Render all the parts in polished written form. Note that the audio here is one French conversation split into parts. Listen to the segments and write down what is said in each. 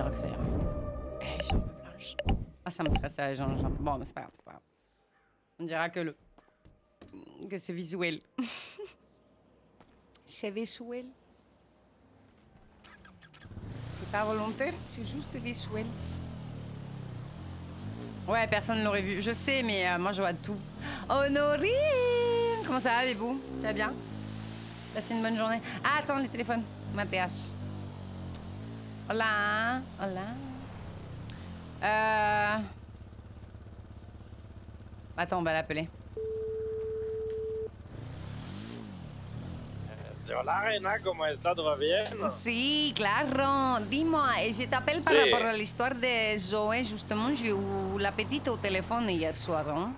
crois que ça ira. Eh, j'ai un peu blanche. Ah, ça me stresse, bon, mais c'est pas grave, c'est pas grave. On dira que c'est visuel. C'est visuel. C'est pas volontaire, c'est juste visuel. Ouais, personne ne l'aurait vu. Je sais, mais moi, je vois tout. Honorine! Comment ça va, Bébou? Tu vas bien? Passez une bonne journée. Ah, attends, les téléphones. Mathias. Hola. Hola. Attends, on va l'appeler. Hola, Reina, ¿cómo está? ¿Todo bien? Sí, claro. Dis-moi, je t'appelle par rapport à l'histoire de Zoé. Justement, j'ai eu la petite au téléphone hier soir. Hein?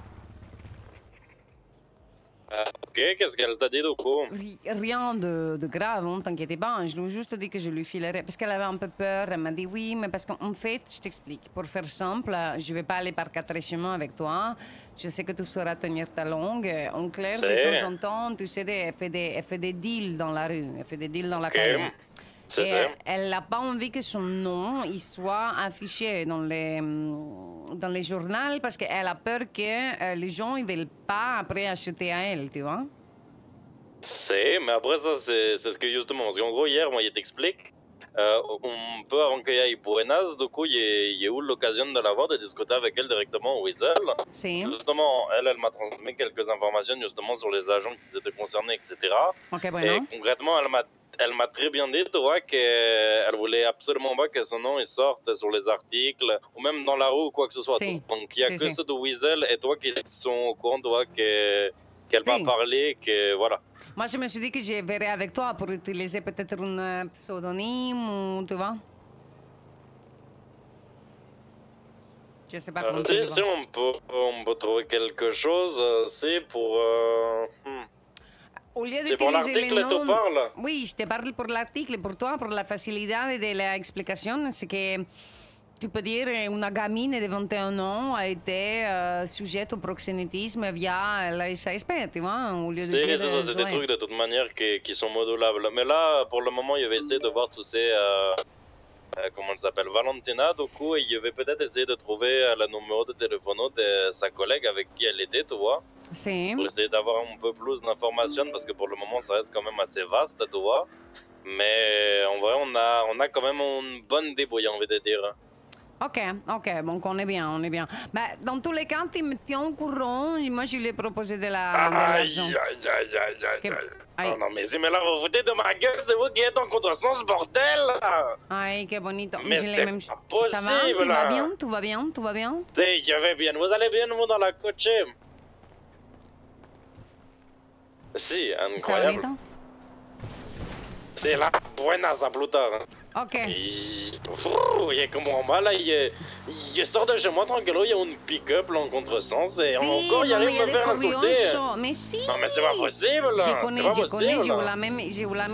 Ok, qu'est-ce qu'elle t'a dit du coup? Rien de grave, ne t'inquiète pas. Je lui ai juste dit que je lui filerais. Parce qu'elle avait un peu peur. Elle m'a dit oui, mais parce qu'en fait, je t'explique. Pour faire simple, je ne vais pas aller par 4 chemins avec toi. Je sais que tu sauras tenir ta langue. En clair, de temps en temps, tu sais, elle fait des deals dans la rue. Elle fait des deals dans la calle. Et elle n'a pas envie que son nom il soit affiché dans les journaux parce qu'elle a peur que les gens ne veulent pas après acheter à elle, tu vois. C'est, mais après ça, c'est ce que justement, parce qu'en gros, hier, moi, il t'explique, un peu avant qu'il y ait Buenas, du coup, il y a eu l'occasion de la voir, de discuter avec elle directement au Weasel. Si. Justement, elle m'a transmis quelques informations justement sur les agents qui étaient concernés, etc. Ok, bueno. Et concrètement, elle m'a très bien dit, tu vois, qu'elle voulait absolument pas que son nom il sorte sur les articles, ou même dans la rue ou quoi que ce soit. Si. Donc, il y a que ceux de Weasel et toi qui sont au courant, tu vois, qu'elle va parler, que voilà. Moi, je me suis dit que je verrais avec toi pour utiliser peut-être un pseudonyme ou tu vois. Je sais pas comment tu Si on peut trouver quelque chose, c'est pour... Au lieu c'est pour l'article que tu parles. Oui, je te parle pour l'article, pour toi, pour la facilité de l'explication. C'est que tu peux dire une gamine de 21 ans a été sujette au proxénétisme via la SASP, tu vois, au lieu de dire... C'est des trucs de toute manière qui sont modulables. Mais là, pour le moment, il va essayer de voir tous ces... comment elle s'appelle, Valentina, du coup, il va peut-être essayer de trouver le numéro de téléphone de sa collègue avec qui elle était, tu vois. Si. Pour essayer d'avoir un peu plus d'informations, parce que pour le moment, ça reste quand même assez vaste, tu vois. Mais en vrai, on a quand même une bonne débrouille, on veut dire. Ok, bon, on est bien, on est bien. Bah, dans tous les cas, tu me tiens au courant. Moi, je lui ai proposé de l'argent. Non, mais si, mais là, vous foutez de ma gueule, c'est vous qui êtes en contresens, bordel! Ay, qué bonito. Mais c'est pas possible, ça va? Tu vas bien? Tout va bien? Tout va bien? Si, je vais bien. Vous allez bien, vous, dans la coche? Si, incroyable. C'est la buena, ça, plus tard. Ok. Il est comme moi, là, il sort de chez moi tranquillement, il y a une pick-up là en contresens et encore il arrive à me faire insulter. Mais si. Non mais c'est pas possible là. Je connais, j'ai eu la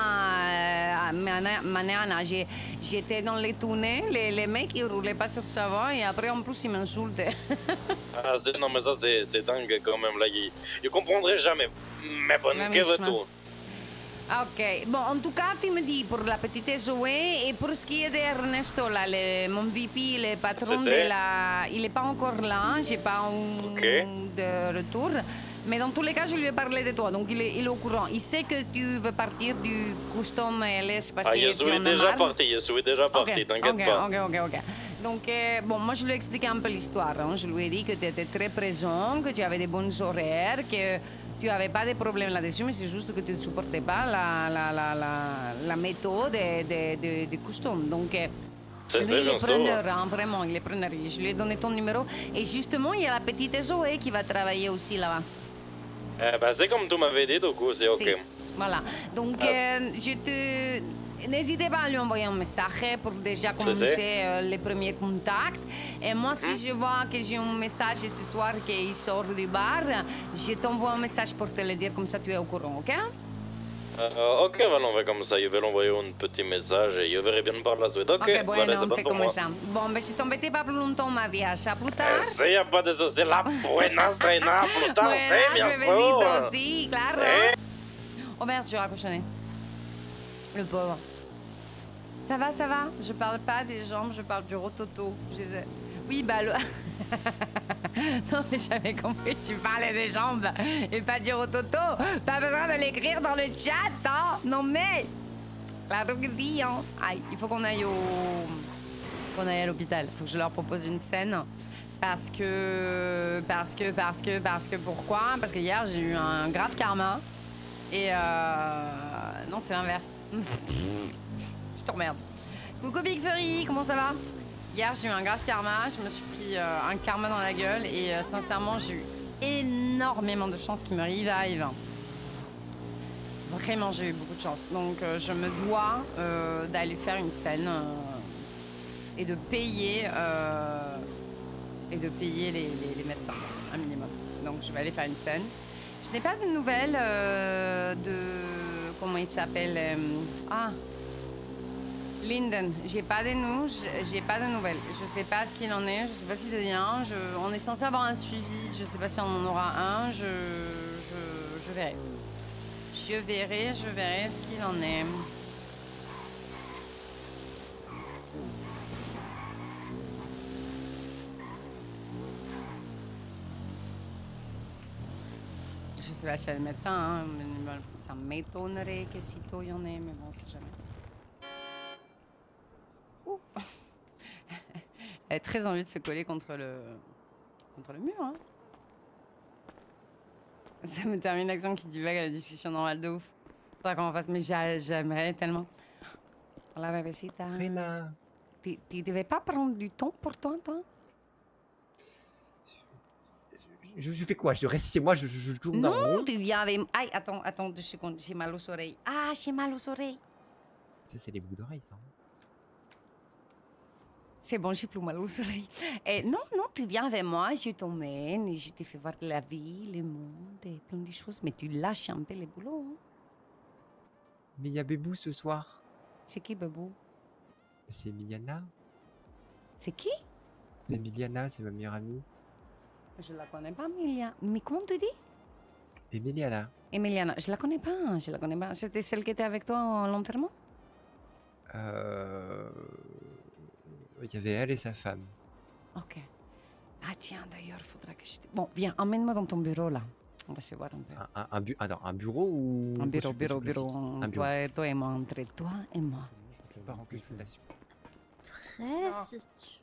même manière. J'étais dans les tunnels, les mecs ils roulaient pas sur ça va et après en plus ils m'insultaient. Ah non mais ça c'est dingue quand même là, il comprendrait jamais. Mais bon, que veux-tu? Ok, bon, en tout cas, tu me dis pour la petite Zoé et pour ce qui est d'Ernesto, là, mon VP, le patron de la... Il n'est pas encore là, j'ai pas de retour. Mais dans tous les cas, je lui ai parlé de toi, donc il est au courant. Il sait que tu veux partir du custom LS parce que je suis déjà parti, t'inquiète pas. Ok. Donc, bon, moi, je lui ai expliqué un peu l'histoire. Hein. Je lui ai dit que tu étais très présent, que tu avais des bons horaires, que... tu n'avais pas de problème là-dessus, mais c'est juste que tu ne supportais pas la méthode de custom. Donc, lui, il est preneur, hein, vraiment, il est preneur. Je lui ai donné ton numéro. Et justement, il y a la petite Zoé qui va travailler aussi là-bas. C'est comme tu m'avais dit, du coup, c'est OK. Si. Voilà. Donc, n'hésitez pas à lui envoyer un message pour déjà commencer les premiers contacts. Et moi, si je vois que j'ai un message ce soir qu'il sort du bar, je t'envoie un message pour te le dire, comme ça tu es au courant, ok? Ok, voilà, on fait comme ça. Je vais l'envoyer un petit message et je verrai bien par la suite. Ok, bueno, on fait comme ça. Bon, ben, si t'embêtais pas plus longtemps, Mathias, à plus tard. Il n'y a pas de souci. La buena cena, plus tard, c'est bien sûr. Besitos, sí, claro. Oh merde, je vais raccrocher. Le pauvre. Ça va, ça va. Je parle pas des jambes, je parle du rototo. Oui, bah le... Non, mais j'avais compris, tu parlais des jambes et pas du rototo. Pas besoin de l'écrire dans le chat, hein. Non mais... La droguerie, hein. Aïe, il faut qu'on aille à l'hôpital. Il faut que je leur propose une scène. Parce que pourquoi? Parce que hier, j'ai eu un grave karma. Et non, c'est l'inverse. Je t'emmerde. Coucou Big Furry, comment ça va? Hier, j'ai eu un grave karma. Je me suis pris un karma dans la gueule. Et sincèrement, j'ai eu énormément de chance qu'il me revive. Vraiment, j'ai eu beaucoup de chance. Donc, je me dois d'aller faire une scène et de payer les médecins, un minimum. Donc, je vais aller faire une scène. Je n'ai pas de nouvelles de... Comment il s'appelle Linden. J'ai pas de nouvelles. Je sais pas ce qu'il en est. Je sais pas s'il devient. On est censé avoir un suivi. Je sais pas si on en aura un. Je verrai. Je verrai ce qu'il en est. Je sais pas s'il y a des médecins, hein, mais ça m'étonnerait que sitôt il y en ait, mais bon, c'est jamais. Ouh. Elle a très envie de se coller contre le mur, hein. Ça me termine l'accent qui divague à la discussion normale de ouf. Faudra qu'on en fasse, mais j'aimerais tellement. Hola, bébécita. Rena. Tu devais pas prendre du temps pour toi? Je fais quoi? Je reste chez moi, je tourne en rond. Non, tu viens avec... Aïe, attends 2 secondes, j'ai mal aux oreilles. Ah, j'ai mal aux oreilles. Ça, c'est les bouts d'oreilles, ça. C'est bon, j'ai plus mal aux oreilles. Non, tu viens avec moi, je t'emmène et je te fais voir la vie, le monde et plein de choses. Mais tu lâches un peu les boulots. Hein. Mais il y a Bébou ce soir. C'est qui, Bébou? C'est Emiliana. C'est qui? Emiliana, c'est ma meilleure amie. Je la connais pas, Emilia. Mais comment tu dis? Emiliana. Emiliana, je la connais pas. C'était celle qui était avec toi à l'enterrement? Il y avait elle et sa femme. Ok. Ah tiens, d'ailleurs, faudra que je... Bon, viens, emmène-moi dans ton bureau, là. On va se voir un peu. Un bureau ou... Un bureau. Un bureau. Toi et moi, entre toi et moi. Je pars en consultation. Après, si tu...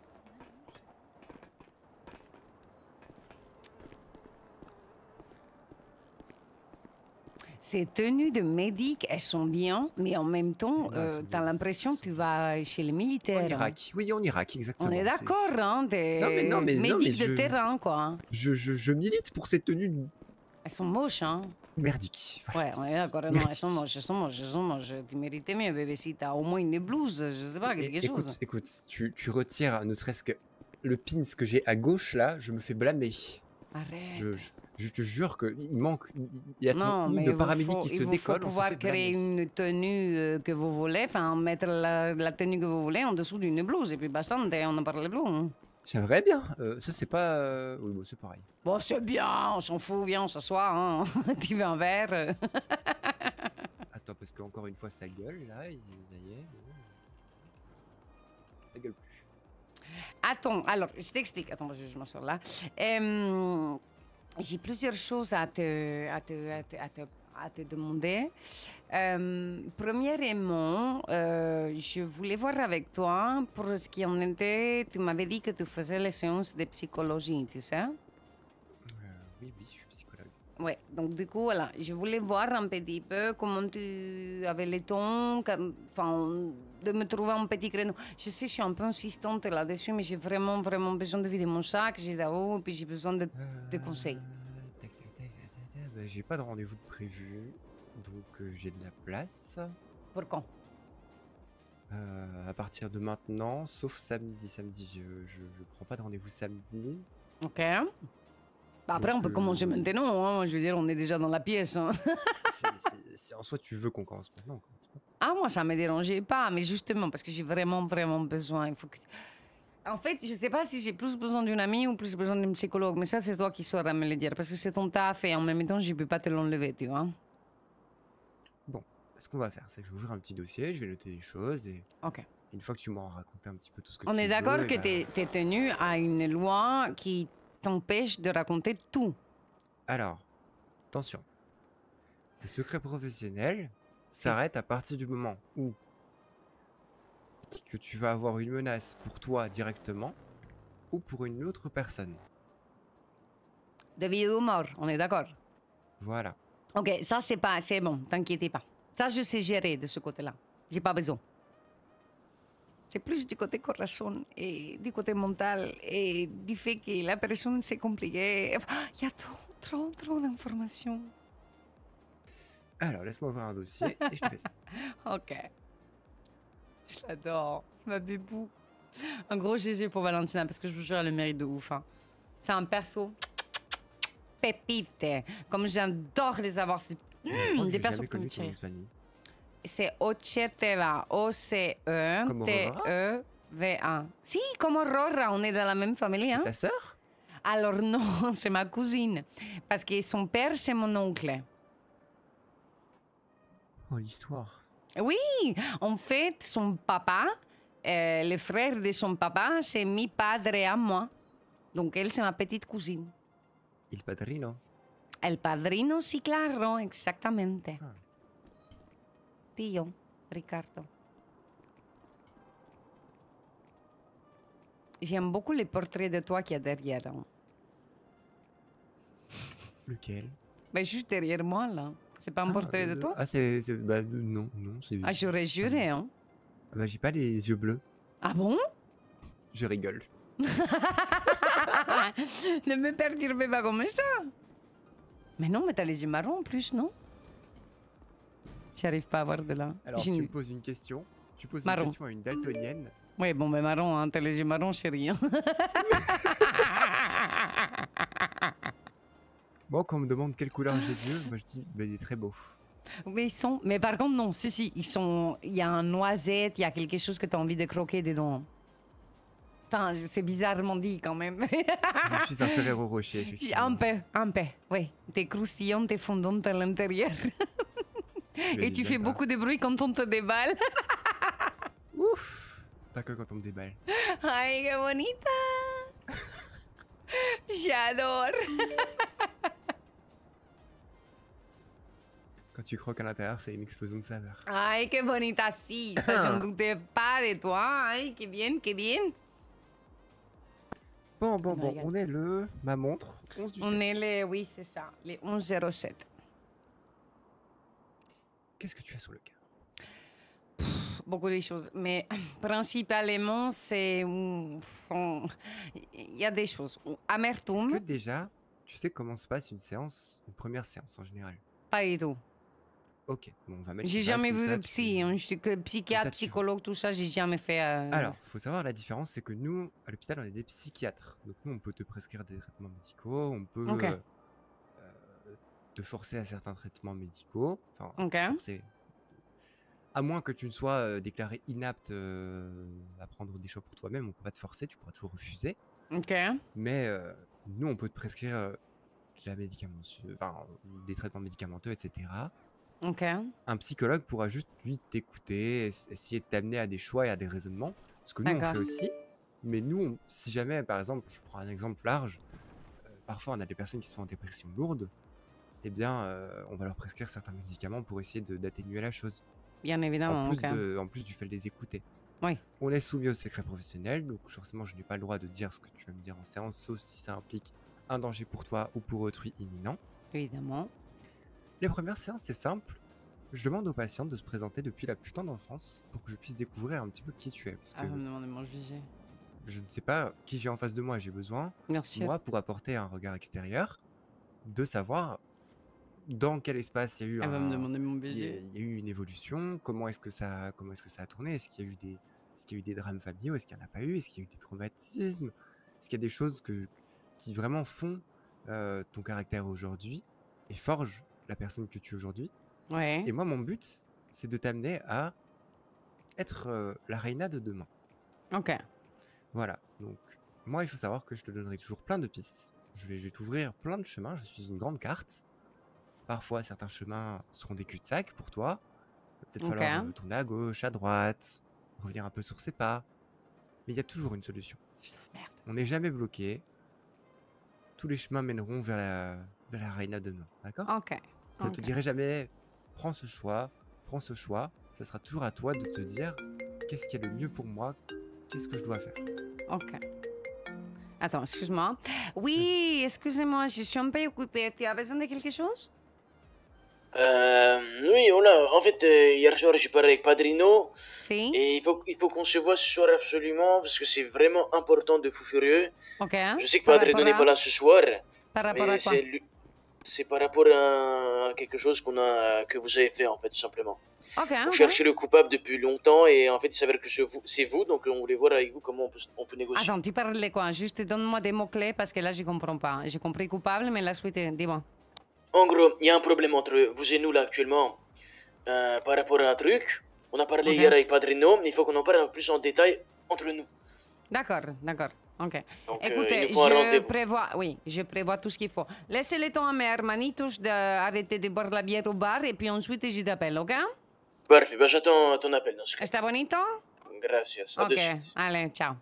Ces tenues de médic, elles sont bien, mais en même temps, t'as l'impression que tu vas chez les militaires. En Irak. Oui, en Irak, exactement. On est d'accord, hein, des médics de terrain, quoi. Je milite pour ces tenues Elles sont moches, hein. merdiques. Ouais, on est d'accord. Non, elles sont moches. Tu méritais mieux, bébé, si t'as au moins une blouse, je sais pas, quelque chose. Écoute, tu retires ne serait-ce que le pins que j'ai à gauche, là, je me fais blâmer. Arrête. Je te jure qu'il manque... Il y a trop de paramédics qui se décollent. Il faut pouvoir créer une tenue que vous voulez, enfin mettre la tenue que vous voulez en dessous d'une blouse, et puis basta, on n'en parle plus. Hein. J'aimerais bien. Ça, c'est pas... Oui, bon, c'est pareil. Bon, c'est bien, on s'en fout, viens, on s'assoit. Hein. Tu veux un verre? Attends, parce qu'encore une fois, ça gueule, là. Ça y est. Ça gueule plus. Attends, alors, je t'explique. Attends, je m'assois là. J'ai plusieurs choses à te demander. Premièrement, je voulais voir avec toi pour ce qui en était. Tu m'avais dit que tu faisais les séances de psychologie, tu sais? Oui, je suis psychologue. Ouais, donc du coup, voilà, je voulais voir un petit peu comment tu avais le temps, enfin, de me trouver un petit créneau. Je sais, je suis un peu insistante là-dessus, mais j'ai vraiment besoin de vider mon sac, j'ai d'abord, et puis j'ai besoin de conseils. Ben, j'ai pas de rendez-vous de prévu, donc j'ai de la place. Pour quand? À partir de maintenant, sauf samedi. Samedi, je prends pas de rendez-vous samedi. Ok. Bah après, on peut commencer maintenant, hein. Je veux dire, on est déjà dans la pièce. Hein. Si en soi tu veux qu'on commence maintenant, on commence maintenant. Ah, moi, ça me dérangeait pas, mais justement, parce que j'ai vraiment besoin. Il faut que... En fait, je sais pas si j'ai plus besoin d'une amie ou plus besoin d'un psychologue, mais ça, c'est toi qui sauras me le dire, parce que c'est ton taf et en même temps, je peux pas te l'enlever, tu vois. Bon, ce qu'on va faire, c'est que je vais ouvrir un petit dossier, je vais noter des choses et Ok. une fois que tu m'auras raconté un petit peu tout ce que On tu est veux, d'accord eh que ben, tu es tenu à une loi qui t'empêche de raconter tout. alors, attention, le secret professionnel Si. s'arrête à partir du moment où que tu vas avoir une menace pour toi directement ou pour une autre personne. De vie ou mort, on est d'accord. Voilà. Ok, ça c'est pas, c'est bon, t'inquiétez pas. Ça je sais gérer de ce côté-là. J'ai pas besoin. C'est plus du côté corazon et du côté mental et du fait que la personne c'est compliqué. Il y a trop d'informations. Alors, laisse-moi ouvrir un dossier et je te fais ça. Ok. Je l'adore, c'est ma bébou. Un gros GG pour Valentina parce que je vous jure, elle le mérite de ouf. Hein. C'est un perso pépite. Comme j'adore les avoir. C'est Je crois que des j'ai persos jamais qui me connu ton nom tirent. de famille. C'est Oceteva. Comme Aurora O-C-E-T-E-V-A. Si, comme Aurora, on est dans la même famille. C'est Hein? ta sœur? Alors non, c'est ma cousine. Parce que son père, c'est mon oncle. Oh, l'histoire. Oui, en fait, son papa, le frère de son papa, c'est mi padre à moi. Donc elle, c'est ma petite cousine. Il padrino. El padrino, sí, claro, exactamente. Ah. Tío, Ricardo. J'aime beaucoup les portraits de toi qu'il y a derrière. Hein. Lequel? Ben, juste derrière moi, là. C'est pas un portrait de toi? Ah, bah, non, c'est... Ah, j'aurais juré, hein. Ah bah, j'ai pas les yeux bleus. Ah bon? Je rigole. Ne me perturbez pas comme ça. Mais non, mais t'as les yeux marrons en plus, non? J'arrive pas à voir de là. Alors, J'ai tu une- me poses une question. Tu poses Marron. une question à une daltonienne. Oui, bon, mais marron, hein, t'as les yeux marrons, chérie. Hein. Moi, quand on me demande quelle couleur j'ai les yeux, moi je dis, bah, il est très beau. Mais ils sont... Mais par contre, non, si, ils sont... Il y a un noisette, il y a quelque chose que t'as envie de croquer dedans. Enfin, c'est bizarrement dit quand même. Je suis un Ferrero Rocher, effectivement. Un peu, oui. T'es croustillante, t'es fondante à l'intérieur. Mais Et tu fais j'aime beaucoup de bruit quand on te déballe. Ouf! Pas que quand on me déballe. Ay, qué bonita. J'adore. Quand tu croques à l'intérieur, c'est une explosion de saveur. Ay, qué bonita, si. Ça, je ne doutais pas de toi. Ay, qué bien, qué bien. Bon, Oh my God. on est ma montre, 11 du On 7. est les... Oui, c'est ça. Les 11:07. Qu'est-ce que tu as sur le cœur? Beaucoup de choses. Mais principalement, c'est... Il y a des choses. Est-ce Amertume, que déjà, tu sais comment se passe une première séance en général? pas du tout. Ok, bon, on va mettre J'ai une base jamais comme vu ça, de tu psy. peux- Hein. Je suis que psychiatre, ça, tu- psychologue, tout ça, j'ai jamais fait... Alors, faut savoir la différence, c'est que nous, à l'hôpital, on est des psychiatres. Donc nous, on peut te prescrire des traitements médicaux, on peut Ok. te forcer à certains traitements médicaux. Enfin, Ok. forcer. À moins que tu ne sois déclaré inapte à prendre des choix pour toi-même, on peut pas te forcer, tu pourras toujours refuser. Ok. Mais nous, on peut te prescrire des traitements médicamenteux, etc. Ok. Un psychologue pourra juste, lui, t'écouter, essayer de t'amener à des choix et à des raisonnements. Ce que nous, on D'accord. fait aussi. Mais nous, si jamais, par exemple, je prends un exemple large, parfois on a des personnes qui sont en dépression lourde, eh bien, on va leur prescrire certains médicaments pour essayer d'atténuer la chose. Bien évidemment. Ok. En plus du fait de les écouter. Oui. On est soumis au secret professionnel, donc forcément, je n'ai pas le droit de dire ce que tu vas me dire en séance, sauf si ça implique un danger pour toi ou pour autrui imminent. Évidemment. Les premières séances, c'est simple. Je demande aux patientes de se présenter depuis la plus tendre enfance pour que je puisse découvrir un petit peu qui tu es. Parce que Ah, vous me demandez mon GG. je ne sais pas qui j'ai en face de moi. J'ai besoin, Bien sûr. moi, pour apporter un regard extérieur, de savoir dans quel espace il y a eu Elle va me un, demander mon il y a, BG. il y a eu une évolution, comment est-ce que ça a tourné, est-ce qu'il y a eu des drames familiaux, est-ce qu'il n'y en a pas eu, est-ce qu'il y a eu des traumatismes, est-ce qu'il y a des choses qui vraiment font ton caractère aujourd'hui et forgent la personne que tu es aujourd'hui. Ouais. Et moi, mon but, c'est de t'amener à être la reina de demain. Ok. Voilà. Donc, moi, il faut savoir que je te donnerai toujours plein de pistes. Je vais t'ouvrir plein de chemins. Je suis une grande carte. Parfois, certains chemins seront des cul-de-sac pour toi. Peut-être Ok. falloir tourner à gauche, à droite, revenir un peu sur ses pas. Mais il y a toujours une solution. Putain, merde. On n'est jamais bloqué. Tous les chemins mèneront vers la Reina de Nord. D'accord? Ok. Je ne te Ok. dirai jamais, prends ce choix, prends ce choix. Ça sera toujours à toi de te dire, qu'est-ce qui est le mieux pour moi? Qu'est-ce que je dois faire? Ok. Attends, excuse-moi. Oui, excusez-moi, je suis un peu occupée. Tu as besoin de quelque chose? Oui, voilà. En fait, hier soir, j'ai parlé avec Padrino Si? et il faut qu'on se voit ce soir absolument parce que c'est vraiment important de fou furieux. Ok. Je sais que Par Padrino rapport n'est à- pas là ce soir, Par rapport mais à quoi? c'est par rapport à quelque chose que vous avez fait en fait, tout simplement. Ok, On ok. cherchait le coupable depuis longtemps et en fait, il s'avère que c'est vous, donc on voulait voir avec vous comment on peut négocier. Attends, tu parles de quoi? Juste donne-moi des mots-clés parce que là, je comprends pas. J'ai compris coupable, mais la suite, dis-moi. En gros, il y a un problème entre vous et nous là actuellement par rapport à un truc. On a parlé Ok. hier avec Padrino, mais il faut qu'on en parle un peu plus en détail entre nous. D'accord, d'accord. Ok. Donc, Écoutez, il nous faut un je rendez-vous. prévois, oui, je prévois tout ce qu'il faut. Laissez le temps à mes hermanitos d'arrêter de boire la bière au bar et puis ensuite je t'appelle, ok? Parfait, bah j'attends ton appel dans ce cas. ¿Está bonito? Gracias, à Ok, de suite. allez, ciao.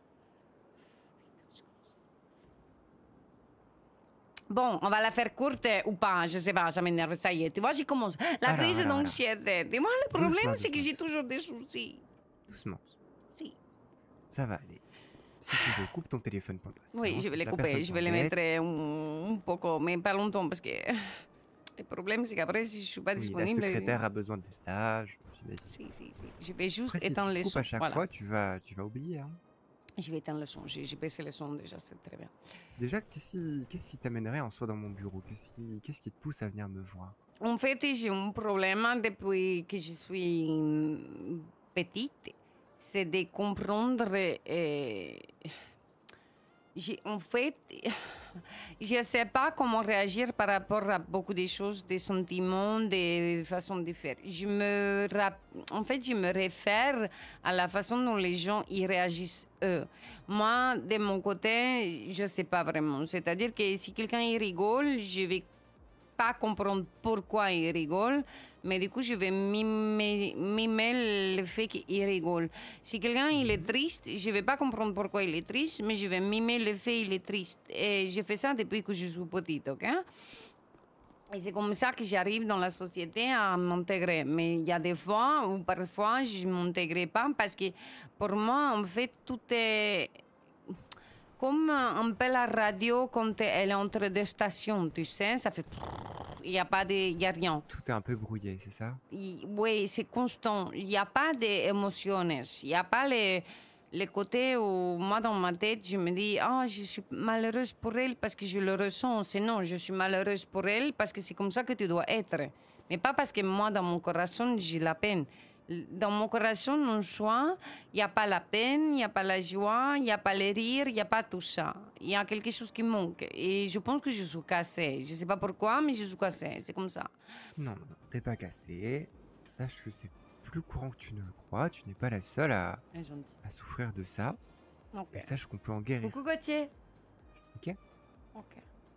Bon, on va la faire courte ou pas, je sais pas, ça m'énerve, ça y est. Tu vois, j'y commence. La Alors, crise alors. d'anxiété. Tu vois, le problème, Doucement, c'est que doucement, j'ai doucement. toujours des soucis. Doucement. Si. Ça va aller. Si tu veux, coupe ton téléphone pendant la Oui, séance, je vais comme les ça, couper, personne je vais les t'embête. mettre un poco, mais pas longtemps parce que le problème, c'est qu'après, si je suis pas Oui, la disponible. secrétaire a besoin d'être là, j'imagine. Si, si, si. Je vais juste Après, si éteindre tu les coupes sons. à chaque Voilà. fois, tu vas oublier. Hein. Je vais éteindre le son. J'ai baissé le son déjà, c'est très bien. Déjà, qu'est-ce qui t'amènerait en soi dans mon bureau? Qu'est-ce qui te pousse à venir me voir? En fait, j'ai un problème depuis que je suis petite. C'est de comprendre. En fait, je ne sais pas comment réagir par rapport à beaucoup de choses, des sentiments, des façons de faire. En fait, je me réfère à la façon dont les gens y réagissent, eux. Moi, de mon côté, je ne sais pas vraiment. C'est-à-dire que si quelqu'un y rigole, je vais pas comprendre pourquoi il rigole, mais du coup, je vais mimer le fait qu'il rigole. Si quelqu'un il est triste, je vais pas comprendre pourquoi il est triste, mais je vais mimer le fait qu'il est triste. Et je fais ça depuis que je suis petite, ok? Et c'est comme ça que j'arrive dans la société à m'intégrer. Mais il y a des fois où parfois je ne m'intègre pas parce que pour moi, en fait, tout est comme un peu la radio quand elle est entre deux stations, tu sais, ça fait... Il n'y a pas de... Il n'y a rien. Tout est un peu brouillé, c'est ça? Oui, c'est constant. Il n'y a pas d'émotions. Il n'y a pas le côté où moi, dans ma tête, je me dis, ah, je suis malheureuse pour elle parce que je le ressens. C'est non, je suis malheureuse pour elle parce que c'est comme ça que tu dois être. Mais pas parce que moi, dans mon corazon, j'ai la peine. Dans mon corazon, en soi, il n'y a pas la peine, il n'y a pas la joie, il n'y a pas le rire, il n'y a pas tout ça. Il y a quelque chose qui manque. Et je pense que je suis cassée. Je ne sais pas pourquoi, mais je suis cassée. C'est comme ça. Non, non, t'es pas cassé. Sache que c'est plus courant que tu ne le crois. Tu n'es pas la seule à Gentil. souffrir de ça. Ok. Et sache qu'on peut en guérir. Coucou Gauthier. Ok? Ok.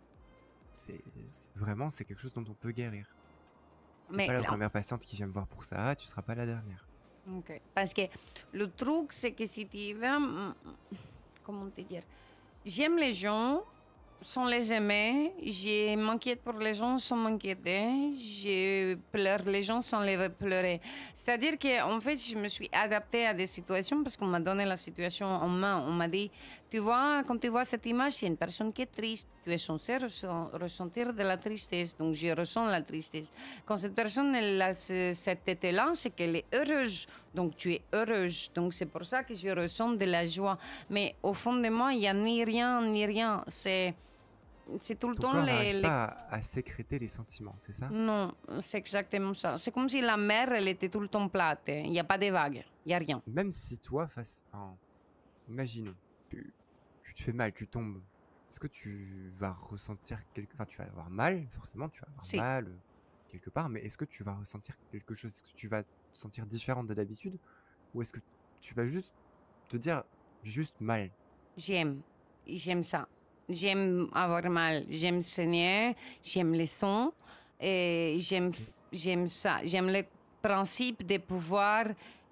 Vraiment, c'est quelque chose dont on peut guérir. T'es Mais pas la là- première patiente qui vient me voir pour ça. Tu seras pas la dernière. Ok. Parce que le truc, c'est que si tu veux, comment te dire, j'aime les gens sans les aimer, je m'inquiète pour les gens sans m'inquiéter, je pleure les gens sans les pleurer. C'est-à-dire qu'en fait, je me suis adaptée à des situations parce qu'on m'a donné la situation en main. On m'a dit, tu vois, quand tu vois cette image, c'est une personne qui est triste. Tu es censé ressentir de la tristesse. Donc, je ressens la tristesse. Quand cette personne elle a cette tête-là, c'est qu'elle est heureuse. Donc, tu es heureuse. Donc, c'est pour ça que je ressens de la joie. Mais au fond de moi, il n'y a ni rien, ni rien. C'est tout le Ton temps corps n'arrive pas à sécréter les sentiments, c'est ça? Non, c'est exactement ça. C'est comme si la mer, elle était tout le temps plate. Il n'y a pas de vagues. Il n'y a rien. Même si toi, enfin, imaginons, tu te fais mal, tu tombes. Est-ce que tu vas ressentir Enfin, tu vas avoir mal, forcément, tu vas avoir Si. mal quelque part, mais est-ce que tu vas ressentir quelque chose? Est-ce que tu vas te sentir différente de d'habitude? Ou est-ce que tu vas juste te dire juste mal? J'aime ça. J'aime avoir mal. J'aime saigner. J'aime les sons. Et j'aime ça. J'aime les principe de pouvoir...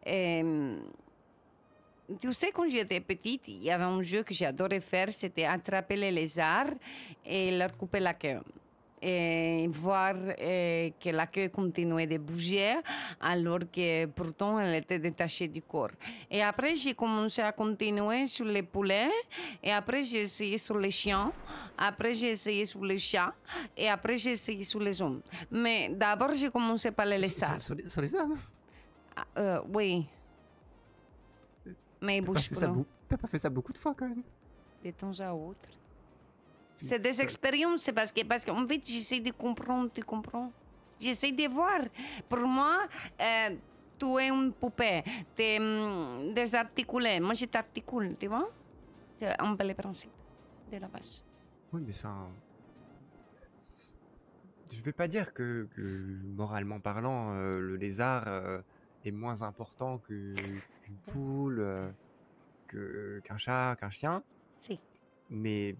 tu sais, quand j'étais petite, il y avait un jeu que j'adorais faire, c'était attraper les lézards et leur couper la queue. Et voir que la queue continuait de bouger alors que pourtant elle était détachée du corps. Et après, j'ai commencé à continuer sur les poulets, et après, j'ai essayé sur les chiens, après, j'ai essayé sur les chats, et après, j'ai essayé sur les hommes. Mais d'abord, j'ai commencé par les lézards. Sur les hommes. Oui. Mais ils bougent plus. T'as pas fait ça beaucoup de fois quand même. De temps à autre. C'est des expériences, c'est parce qu'en fait, j'essaie de comprendre, tu comprends? J'essaie de voir. Pour moi, tu es une poupée, tu es désarticulé. Moi, je t'articule, tu vois? C'est un peu le principe de la base. Oui, mais ça... Je vais pas dire que moralement parlant, le lézard est moins important qu'une poule, qu'un chat, qu'un chien. Si. Mais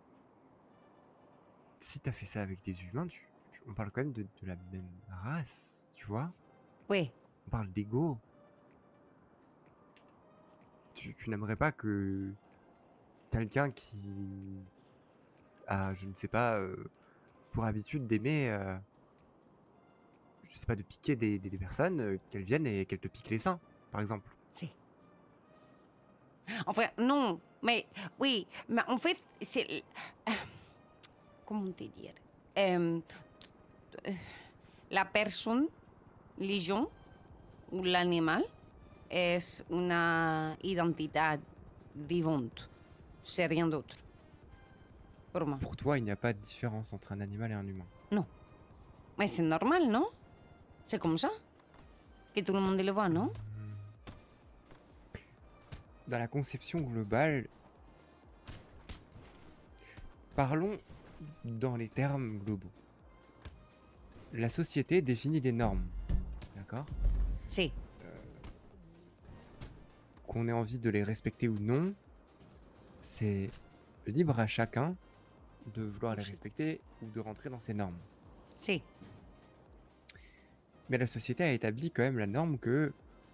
si t'as fait ça avec des humains, on parle quand même de la même race, tu vois? Oui. On parle d'ego. Tu n'aimerais pas que quelqu'un qui a, je ne sais pas, pour habitude d'aimer, je sais pas, de piquer des personnes, qu'elles viennent et qu'elles te piquent les seins, par exemple. Si. Enfin, non, mais oui, mais en fait, c'est... comment te dire? La personne, les gens ou l'animal est une identité vivante. C'est rien d'autre. Pour moi. Pour toi, il n'y a pas de différence entre un animal et un humain. Non. Mais c'est normal, non? C'est comme ça que tout le monde le voit, non? Dans la conception globale, parlons dans les termes globaux. La société définit des normes, d'accord? Si. Qu'on ait envie de les respecter ou non, c'est libre à chacun de vouloir les respecter ou de rentrer dans ces normes. Si. Mais la société a établi quand même la norme que...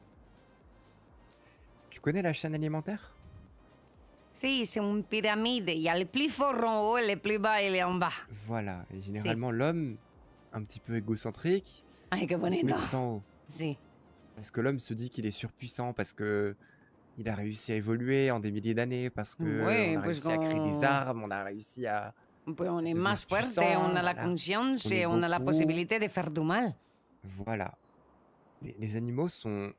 Tu connais la chaîne alimentaire? Si, c'est une pyramide. Il y a le plus fort en haut, le plus bas et le en bas. Voilà. Et généralement, l'homme, un petit peu égocentrique, Ay, qué il se met bonito. tout en haut. Si. Parce que l'homme se dit qu'il est surpuissant, parce que il a réussi à évoluer en des milliers d'années, parce que Oui, on a pues réussi à créer des armes, on a réussi à... Pues on est devenir más fuerte, puissant, on a la voilà. conscience On est et on a la beaucoup. possibilité de faire du mal. Voilà. Les animaux sont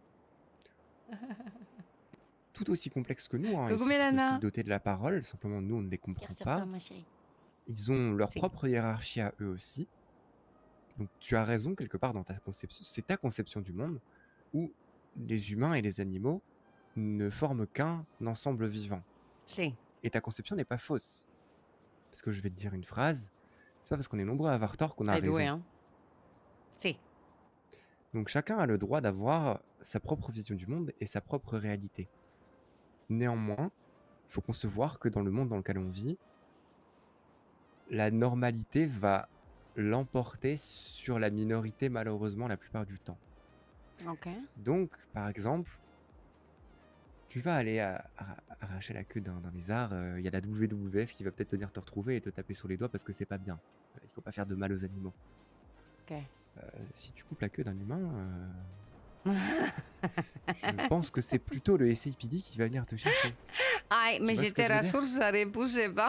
tout aussi complexes que nous, hein. Ils Coucou sont tout Mélana. aussi dotés de la parole, simplement nous on ne les comprend pas. ma chérie. Ils ont leur Si. propre hiérarchie à eux aussi. Donc tu as raison quelque part dans ta conception, c'est ta conception du monde où les humains et les animaux ne forment qu'un ensemble vivant. Si. Et ta conception n'est pas fausse. Parce que je vais te dire une phrase, c'est pas parce qu'on est nombreux à avoir tort qu'on a Elle est douée, raison. hein. Si. Donc chacun a le droit d'avoir sa propre vision du monde et sa propre réalité. Néanmoins, il faut concevoir que dans le monde dans lequel on vit, la normalité va l'emporter sur la minorité malheureusement la plupart du temps. Ok. Donc, par exemple, tu vas aller arracher la queue d'un lézard, il y a la WWF qui va peut-être venir te retrouver et te taper sur les doigts parce que c'est pas bien. Il faut pas faire de mal aux animaux. Ok. Si tu coupes la queue d'un humain, je pense que c'est plutôt le SAPD qui va venir te chercher. Ay, mais vois je ce te que je veux dire? rassure, ça ne pousse pas.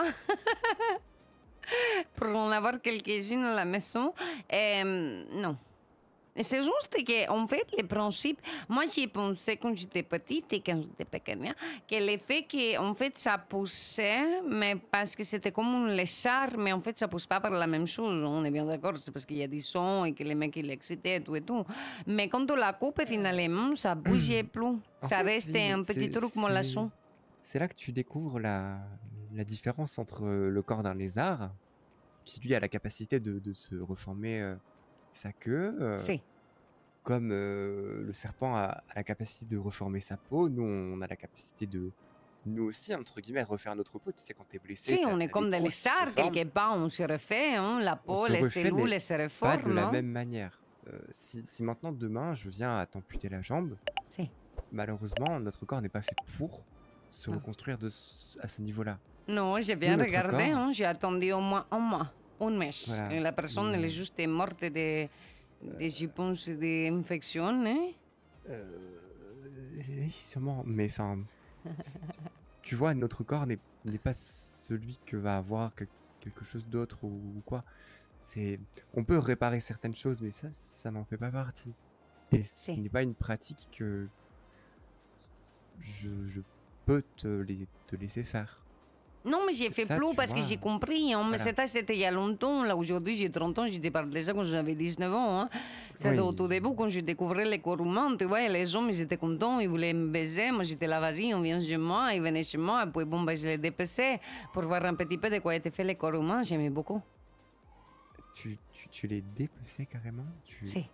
Pour en avoir quelques-unes à la maison. Non. C'est juste qu'en fait, le principe, moi j'y pensé quand j'étais petite et quand j'étais pequeña, que le fait qu'en fait ça poussait, mais parce que c'était comme un lézard, mais en fait ça pousse pas par la même chose, on est bien d'accord, c'est parce qu'il y a du son et que les mecs ils l'excitaient et tout. Mais quand on la coupe, finalement, ça bougeait plus. Ça fait, restait un petit truc mollasson. C'est là que tu découvres la différence entre le corps d'un lézard, qui lui a la capacité de se reformer sa queue, Si. comme le serpent a la capacité de reformer sa peau. Nous, on a la capacité de, nous aussi, entre guillemets, refaire notre peau. Tu sais, quand t'es blessé, Si, on est t'as comme des des crocs qui se lézards, forment. quelque part, on se refait, hein, la On peau, se les refait, cellules mais se pas reforment, de la non? même manière. si maintenant demain je viens à t'amputer la jambe, Si. malheureusement notre corps n'est pas fait pour se Ah. reconstruire à ce niveau-là. Non, j'ai bien notre regardé, corps- hein, j'ai attendu au moins un mois, un mes. Voilà. Et la personne, elle est juste morte je pense, d'infection. Hein? Oui, sûrement, mais enfin, tu vois, notre corps n'est pas celui que va avoir quelque chose d'autre ou quoi. On peut réparer certaines choses, mais ça n'en fait pas partie. Et ce Si. n'est pas une pratique que je peux te laisser faire. Non, mais j'ai C'est fait ça, plus tu parce que vois. j'ai compris. Hein, mais Voilà. c'était il y a longtemps. Là, aujourd'hui, j'ai 30 ans. J'étais parlé de ça quand j'avais 19 ans. Hein. C'était au Oui. tout début quand je découvrais les corps humains. Tu vois, et les hommes, ils étaient contents. Ils voulaient me baiser. Moi, j'étais là, vas-y, on vient chez moi. Ils venaient chez moi. Et puis, bon, ben, je les dépaissais pour voir un petit peu de quoi étaient faits les corps humains. J'aimais beaucoup. Tu les dépeçais carrément? Si.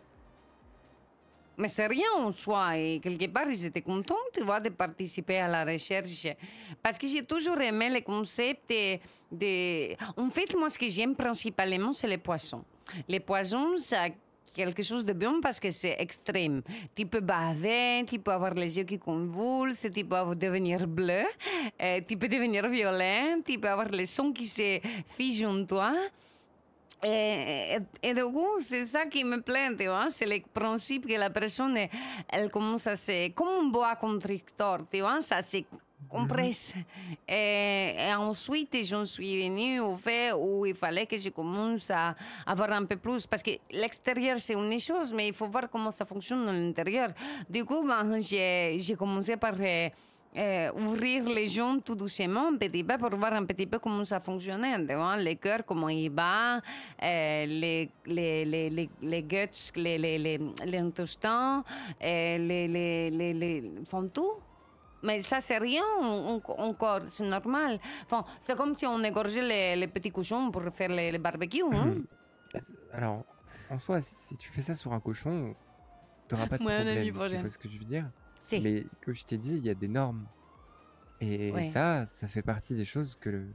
Mais c'est rien en soi. Et quelque part, j'étais contente, tu vois, de participer à la recherche. Parce que j'ai toujours aimé le concept En fait, moi, ce que j'aime principalement, c'est les poissons. Les poissons, ça a quelque chose de bien parce que c'est extrême. Tu peux baver, tu peux avoir les yeux qui convulsent, tu peux devenir bleu, tu peux devenir violent, tu peux avoir le son qui se fige en toi. Et du coup, c'est ça qui me plaît, tu vois. C'est le principe que la personne, elle commence à se... Comme un boa constrictor, tu vois, ça se compresse. Et ensuite, j'en suis venue au fait où il fallait que je commence à avoir un peu plus. Parce que l'extérieur, c'est une chose, mais il faut voir comment ça fonctionne à l'intérieur. Du coup, ben, j'ai commencé par... ouvrir les gens tout doucement, petit peu, pour voir un petit peu comment ça fonctionnait. Le cœur, comment il bat, les guts, les intestins, font tout. Mais ça, c'est rien encore, c'est normal. Enfin, c'est comme si on égorgeait les petits cochons pour faire les barbecues. Hein? Alors, en soi, si tu fais ça sur un cochon, t'auras pas de Ouais, un problème. ami Tu prochain. vois ce que je veux dire? Si. Mais comme je t'ai dit, il y a des normes. Et Ouais. ça fait partie des choses que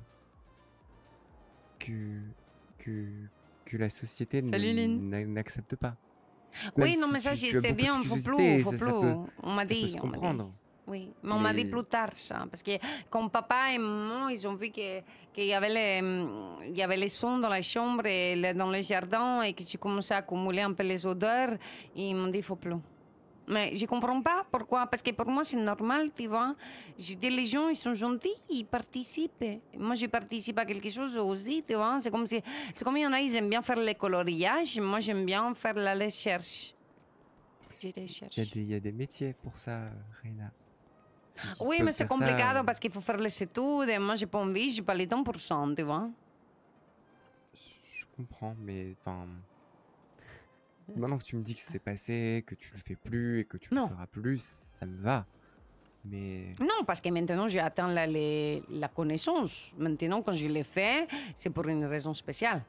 la société Salut, Lynn. n'accepte pas. Oui, Même non, si mais ça, tu je as sais beaucoup de bien, il faut curiosité, plus, faut ça plus. peut- On m'a ça peut dit, se on m'a dit. comprendre. Oui, mais on m'a dit Mais- plus tard ça, parce que quand papa et maman, ils ont vu qu'il y avait les sons dans la chambre et dans le jardin et que j'ai commencé à accumuler un peu les odeurs, ils m'ont dit, il faut plus. Mais je comprends pas pourquoi, parce que pour moi c'est normal, tu vois. Je dis, les gens, ils sont gentils, ils participent. Moi, je participe à quelque chose aussi, tu vois. C'est comme il y en a, ils aiment bien faire le coloriage, moi j'aime bien faire la recherche. Je recherche. Il y a des métiers pour ça, Reina. Qui Oui, peuvent mais c'est faire ça, compliqué parce qu'il faut faire les études et moi, j'ai pas envie, j'ai pas le temps pour ça, tu vois. Je comprends, mais enfin. Maintenant que tu me dis que c'est passé, que tu le fais plus et que tu le Non. feras plus, ça me va. Mais Non, parce que maintenant, j'ai atteint la connaissance. Maintenant, quand je l'ai fait, c'est pour une raison spéciale.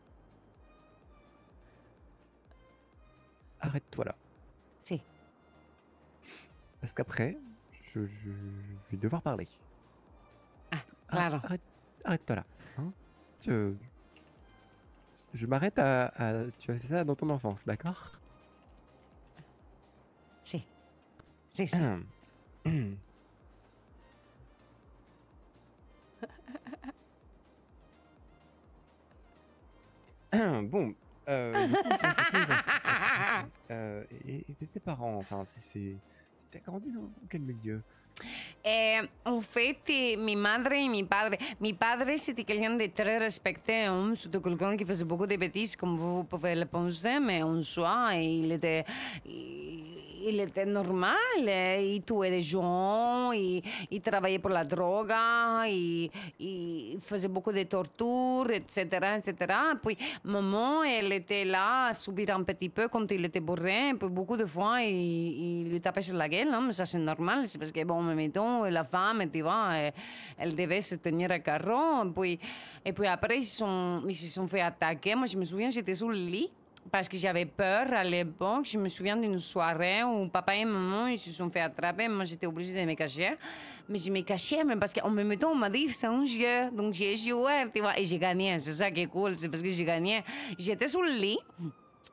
arrête-toi là. Si. Parce qu'après, je vais devoir parler. Claro. Arrête-toi là. Hein. Je m'arrête Tu as fait ça dans ton enfance, d'accord? Si. Si, si. Bon, du coup, ça, c'était l'enfance, d'accord. Et tes parents, enfin, t'as grandi dans quel milieu? En fait, mi madre et mi padre. Mi padre, c'était quelqu'un de très respecté, hein. C'était quelqu'un qui faisait beaucoup de bêtises, comme vous pouvez le penser, mais en soi, il était normal. Il tuait des gens, il travaillait pour la drogue, il faisait beaucoup de tortures, etc., etc. Puis, maman, elle était là à subir un petit peu quand il était bourré. Puis, beaucoup de fois, il lui tapait sur la gueule, hein, mais ça, c'est normal. C'est parce que, bon, mettons, la femme, tu vois, elle devait se tenir à carreau. Et puis après, ils se sont fait attaquer. Moi, je me souviens, j'étais sous le lit parce que j'avais peur à l'époque. Je me souviens d'une soirée où papa et maman, ils se sont fait attraper. Moi, j'étais obligée de me cacher. Mais je me cachais, mais parce qu'en même temps, on m'a dit, c'est un jeu. Donc, j'ai joué, tu vois, et j'ai gagné. C'est ça qui est cool, c'est parce que j'ai gagné. J'étais sous le lit.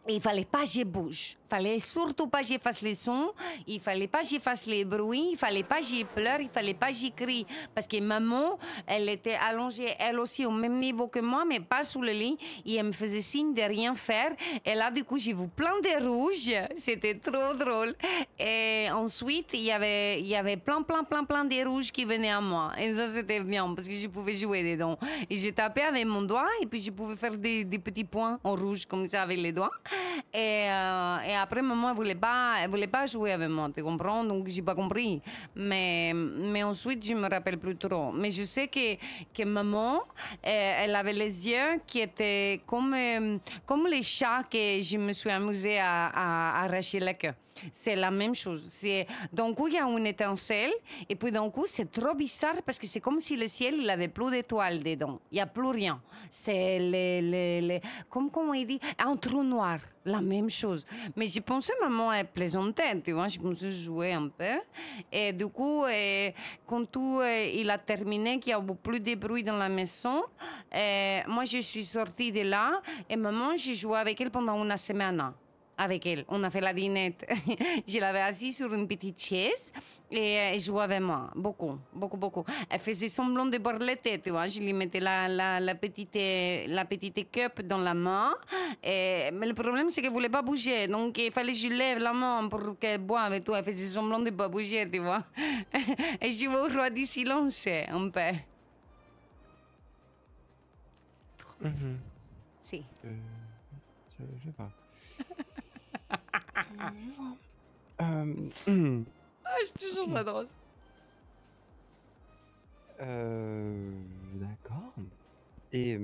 Il fallait pas que je bouge. Il fallait surtout pas que je fasse les sons. Il fallait pas que je fasse les bruits. Il fallait pas que je pleure. Il fallait pas que je crie. Parce que maman, elle était allongée, elle aussi, au même niveau que moi, mais pas sous le lit. Et elle me faisait signe de rien faire. Et là, du coup, j'ai vu plein de rouges. C'était trop drôle. Et ensuite, il y avait plein de rouges qui venaient à moi. Et ça, c'était bien parce que je pouvais jouer dedans. Et je tapais avec mon doigt et puis je pouvais faire des petits points en rouge comme ça avec les doigts. Et après, maman, elle voulait pas jouer avec moi, tu comprends? Donc, j'ai pas compris. Mais ensuite, je me rappelle plus trop. Mais je sais que maman, elle avait les yeux qui étaient comme les chats que je me suis amusée à arracher la queue. C'est la même chose. D'un coup, il y a une étincelle, et puis d'un coup, c'est trop bizarre parce que c'est comme si le ciel, il avait plus d'étoiles dedans. Il n'y a plus rien. C'est comment il dit? Un trou noir. La même chose. Mais j'ai pensé, maman, elle plaisantait, tu vois. J'ai pensé jouer un peu. Et du coup, quand tout il a terminé, qu'il n'y a plus de bruit dans la maison, moi, je suis sortie de là, et maman, j'ai joué avec elle pendant une semaine. Avec elle. On a fait la dînette. Je l'avais assise sur une petite chaise et elle jouait avec moi. Beaucoup. Elle faisait semblant de boire le thé, tu vois. Je lui mettais la petite cup dans la main. Mais le problème, c'est qu'elle ne voulait pas bouger. Donc, il fallait que je lève la main pour qu'elle boive et tout. Elle faisait semblant de ne pas bouger, tu vois. Et je jouais au roi du silence, un peu. Si. Je vois. Je toujours ça drôle. D'accord. Et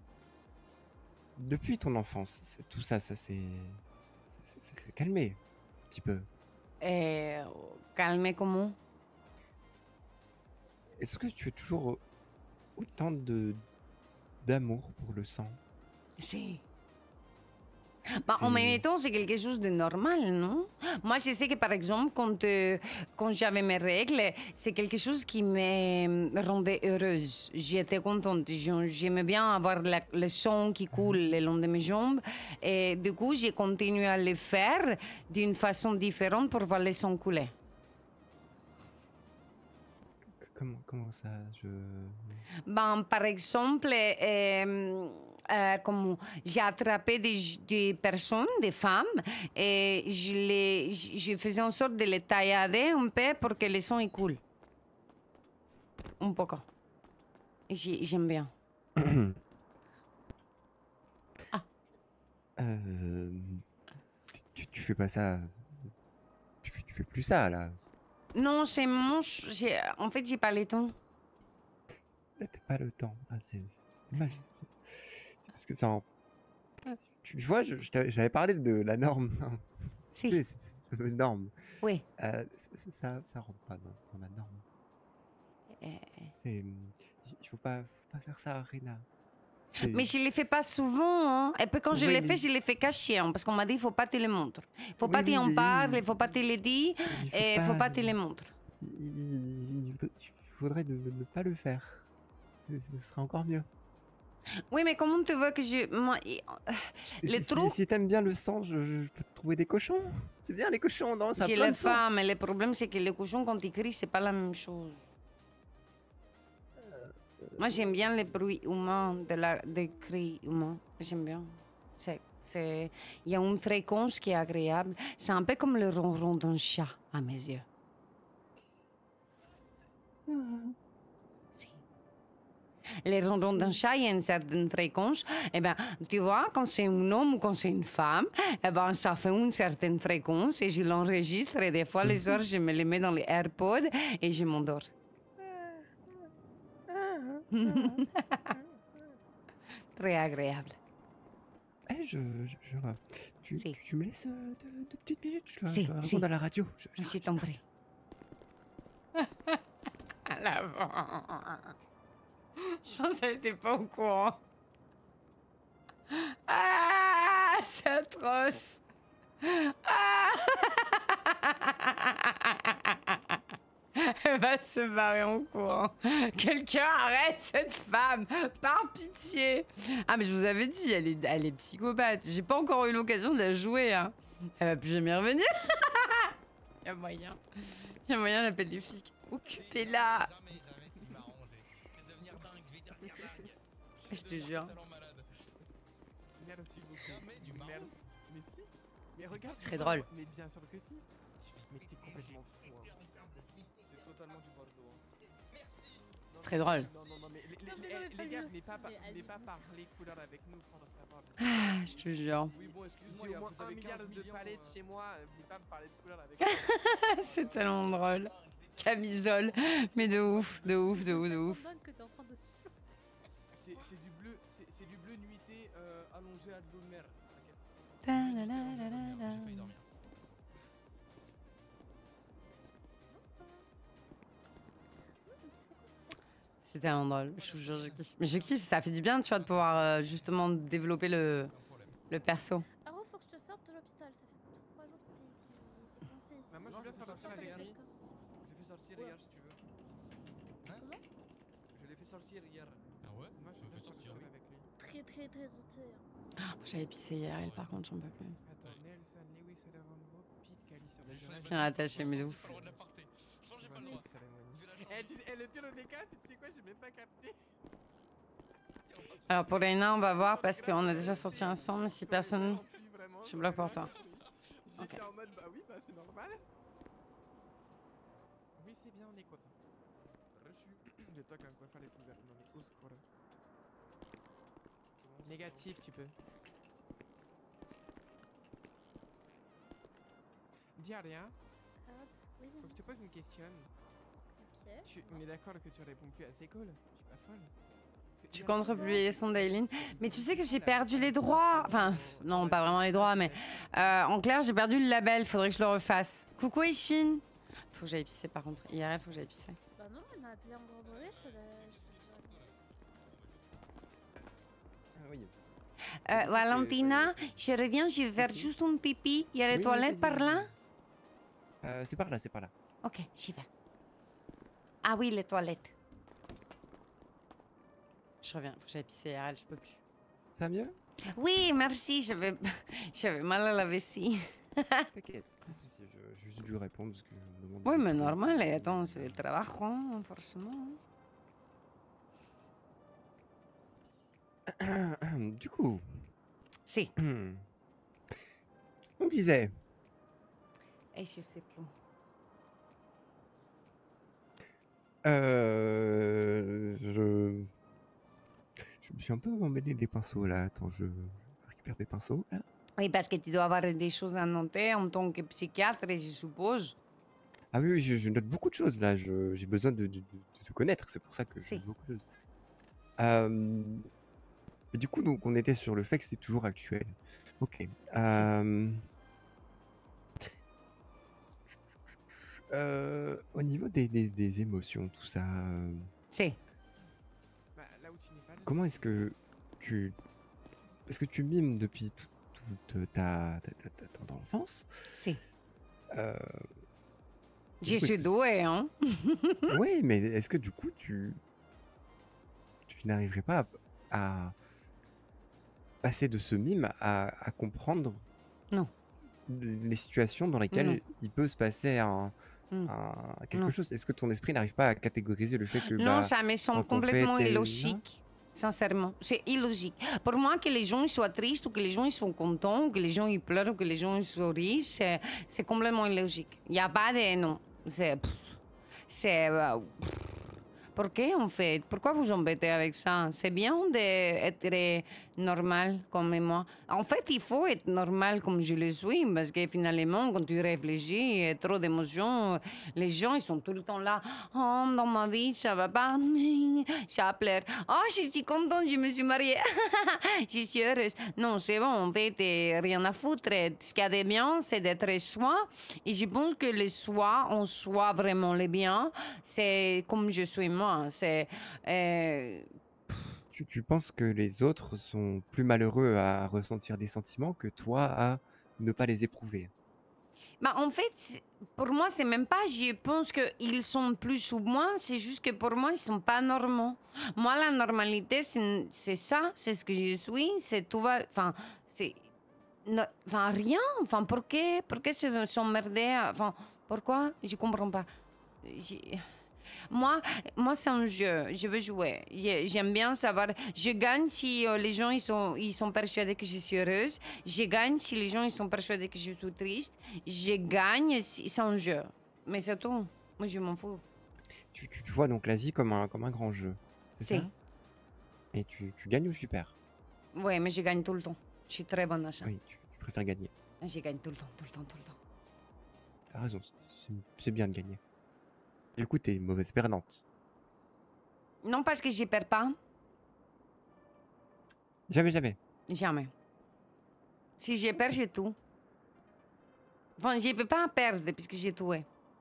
depuis ton enfance, tout ça, ça s'est calmé un petit peu. Calmer comment? Est-ce que tu as toujours autant d'amour pour le sang? Si. Bah, en même temps, c'est quelque chose de normal, non? Moi, je sais que, par exemple, quand j'avais mes règles, c'est quelque chose qui me rendait heureuse. J'étais contente. J'aimais bien avoir le sang qui coule le long de mes jambes. Et du coup, j'ai continué à le faire d'une façon différente pour voir le sang couler. Comment ça, Ben, par exemple, comme j'ai attrapé des personnes, des femmes, et je faisais en sorte de les tailler un peu pour que le sang il coule. Un peu. J'aime bien. Tu fais pas ça. Tu fais plus ça, là. Non, c'est mon... En fait, j'ai pas le temps. T'as pas le temps. Ah, c'est dommage. C'est parce que, enfin, tu vois, j'avais parlé de la norme. Si. Tu sais, cette fameuse norme. Oui. Ça rentre pas dans la norme. Il faut pas faire ça, Rina. Mais je ne les fais pas souvent. Hein. Et puis quand je les fais, je les fais cacher. Hein, parce qu'on m'a dit, il ne faut pas te les montrer. Il ne faut pas t'en parler, il ne faut pas te les dire, et il ne faut pas te les montrer. Il faudrait ne pas le faire. Ce serait encore mieux. Oui, mais comment tu veux que moi, les trous... Si t'aimes bien le sang, je peux te trouver des cochons. C'est bien les cochons, non? J'ai les femmes, mais le problème, c'est que les cochons, quand ils crient, c'est pas la même chose. Moi, j'aime bien les bruits humains, des cris humains. J'aime bien. Il y a une fréquence qui est agréable. C'est un peu comme le ronron d'un chat, à mes yeux. Si. Les ronrons d'un chat, il y a une certaine fréquence. Eh bien, tu vois, quand c'est un homme ou quand c'est une femme, eh ben, ça fait une certaine fréquence et je l'enregistre. Et des fois, les soirs, je me les mets dans les AirPods et je m'endors. Très agréable. Je vois. Tu me laisses 2 petites minutes? Je dois répondre à la radio. Je t'en prie. À l'avant. Je pense qu'elle n'était pas au courant. Ah, c'est atroce. Ah. Elle va se barrer en courant. Quelqu'un arrête cette femme, par pitié. Ah mais je vous avais dit, elle est psychopathe. J'ai pas encore eu l'occasion de la jouer. Hein. Elle va plus jamais revenir. Il y a moyen. Il y a moyen d'appeler les flics. Occupez-la. Je te jure. Merci beaucoup. Merde. Mais si. Mais regarde. C'est très drôle. Mais bien sûr que si. Mais t'es complètement fou. Hein. C'est totalement du Bordeaux. Hein. C'est très drôle. Non, mais les gars, mais pas parler couleur avec nous pendant que ça parle. Ah, je te jure. Oui, bon, excusez-moi, il y a au moins 1 milliard de palettes chez moi, venez pas me parler de couleur avec moi. C'est tellement drôle. Camisole. Mais de ouf, de ouf, de ouf, de ouf. C'est du bleu nuité allongé à de l'eau de mer. C'est tellement drôle, je vous jure, je kiffe. Mais je kiffe, ça fait du bien, tu vois, de pouvoir justement développer le perso. Aro, faut que je te sorte de l'hôpital. Ça fait 3 jours que t'es coincé ici. Bah moi je veux bien sortir avec lui. Je l'ai fait sortir hier si tu veux. Comment? Je l'ai fait sortir hier. Ah ouais? Moi je veux bien sortir avec lui. Très vite. J'avais pissé hier, elle, par contre, j'en peux plus. Attends, Nelson, Lewis, Alejandro, Pete, Cali sur le Je viens attaché, mais de ouf. Pas le droit de la porter. Changez pas le droit. Le pire des cas, c'est tu sais quoi, j'ai même pas capté. Alors pour Reina, on va voir parce qu'on a déjà sorti ensemble, mais si personne... Je bloque pour toi. J'étais en mode, bah oui, bah c'est normal. Oui, c'est bien, on est content. Reçu. De toi, quand quoi fallait tout ouvert, on est au secours. Négatif, tu peux. Dis à rien. Oui, Faut que je te pose une question. ok. On est d'accord que tu réponds plus à ces calls. Je suis pas folle. Tu comptes republier son daily. Mais tu sais que j'ai perdu les droits. Enfin, non, pas vraiment les droits, mais... en clair, j'ai perdu le label, faudrait que je le refasse. Coucou Ishin. Faut que j'aille pisser par contre. IRL, faut que j'aille pisser. Bah non, on a appelé en bordelais, Oui. Valentina, je reviens, je vais faire juste un pipi. Il y a les toilettes par là? C'est par là, c'est par là. Ok, j'y vais. Ah oui, les toilettes. Je reviens, faut que j'aille pisser IRL, je peux plus. Ça va mieux? Oui, merci, j'avais mal à la vessie. T'inquiète, pas de soucis, j'ai juste dû répondre parce que je me demande. Oui, mais normal, attends, c'est le travail, forcément. Du coup, Si. on disait. Et je sais plus. Je me suis un peu emmêlé les pinceaux là. Attends, je récupère mes pinceaux là. Oui, parce que tu dois avoir des choses à noter en tant que psychiatre, je suppose. Ah oui, je note beaucoup de choses là. J'ai besoin de te connaître, c'est pour ça que je Si. note beaucoup de choses. Et du coup, donc, on était sur le fait que c'est toujours actuel. Ok. Au niveau des émotions, tout ça. Si. Bah, là où tu n'es pas, comment est-ce que tu. Est-ce que tu mimes depuis toute ta enfance? Si. Euh, Je coup, suis est-ce que douée, hein. Oui, mais est-ce que du coup, tu n'arriverais pas à passer de ce mime à comprendre Non. les situations dans lesquelles Non. il peut se passer quelque Non. chose? Est-ce que ton esprit n'arrive pas à catégoriser le fait que Non, ça me quand semble on fait complètement tel- illogique. Sincèrement, c'est illogique. Pour moi, que les gens soient tristes ou que les gens ils sont contents, ou que les gens ils pleurent ou que les gens ils sourient, c'est complètement illogique. Il n'y a pas de... Non. C'est... Pourquoi vous embêtez avec ça? C'est bien d'être normal comme moi. En fait, il faut être normal comme je le suis, parce que finalement, quand tu réfléchis, il y a trop d'émotions. Les gens, ils sont tout le temps là. Oh, dans ma vie, ça va pas. Ça pleure. Oh, je suis contente, je me suis mariée. Je suis heureuse. Non, c'est bon, en fait, rien à foutre. Ce qu'il y a de bien, c'est d'être soi. Et je pense que le soi, en soi, vraiment le bien, c'est comme je suis moi. C'est... Tu penses que les autres sont plus malheureux à ressentir des sentiments que toi à ne pas les éprouver? Bah, en fait, pour moi, c'est même pas, je pense qu'ils sont plus ou moins, c'est juste que pour moi, ils sont pas normaux. Moi, la normalité, c'est ça, c'est ce que je suis, c'est tout va, enfin, c'est, enfin, rien, enfin, pourquoi s'emmerder, enfin, pourquoi, je comprends pas. J'ai- moi, c'est un jeu. Je veux jouer. J'aime bien savoir. Je gagne si les gens ils sont persuadés que je suis heureuse. Je gagne si les gens ils sont persuadés que je suis triste. Je gagne si c'est un jeu. Mais c'est tout. Moi, je m'en fous. Tu vois donc la vie comme un grand jeu. C'est Si. ça? Et tu gagnes ou tu perds? Ouais, mais je gagne tout le temps. Je suis très bonne à ça. Oui, tu préfères gagner. Je gagne tout le temps, tout le temps, tout le temps. T'as raison, c'est bien de gagner. Du coup, t'es une mauvaise perdante. Non, parce que je perds pas. Jamais, jamais. Jamais. Si je perds, j'ai tout. Enfin, je peux pas perdre puisque j'ai tout.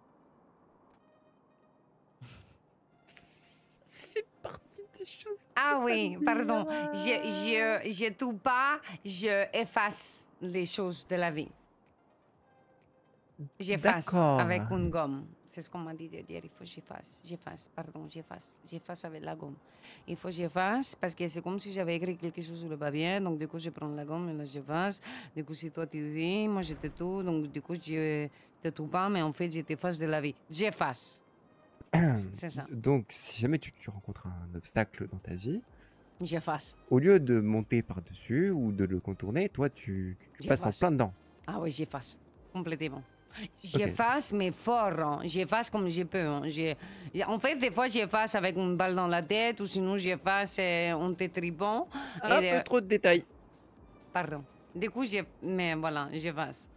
Partie des choses. Ah oui, pardon. Je tout pas, je efface les choses de la vie. J'efface D'accord. avec une gomme. C'est ce qu'on m'a dit de dire. Il faut que j'efface. J'efface, pardon, j'efface. J'efface avec la gomme. Il faut que j'efface parce que c'est comme si j'avais écrit quelque chose sur le papier. Donc, du coup, je prends la gomme et là, j'efface. Du coup, si toi tu vis, moi, je te tout. Donc, du coup, je te tout pas, mais en fait, je t'efface de la vie. J'efface. C'est ça. Donc, si jamais tu rencontres un obstacle dans ta vie, J'efface. au lieu de monter par-dessus ou de le contourner, toi, tu passes en J'efface. plein dedans. Ah oui, j'efface. Complètement. J'efface, mais fort. Hein. J'efface comme je peux. Hein. En fait, des fois, j'efface avec une balle dans la tête ou sinon, j'efface en tétribant. Un peu trop de détails. Pardon. Du coup, mais voilà, j'efface.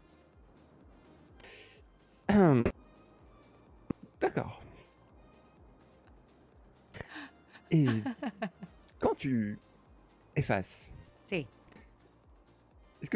D'accord. Et quand tu effaces, Si. est-ce que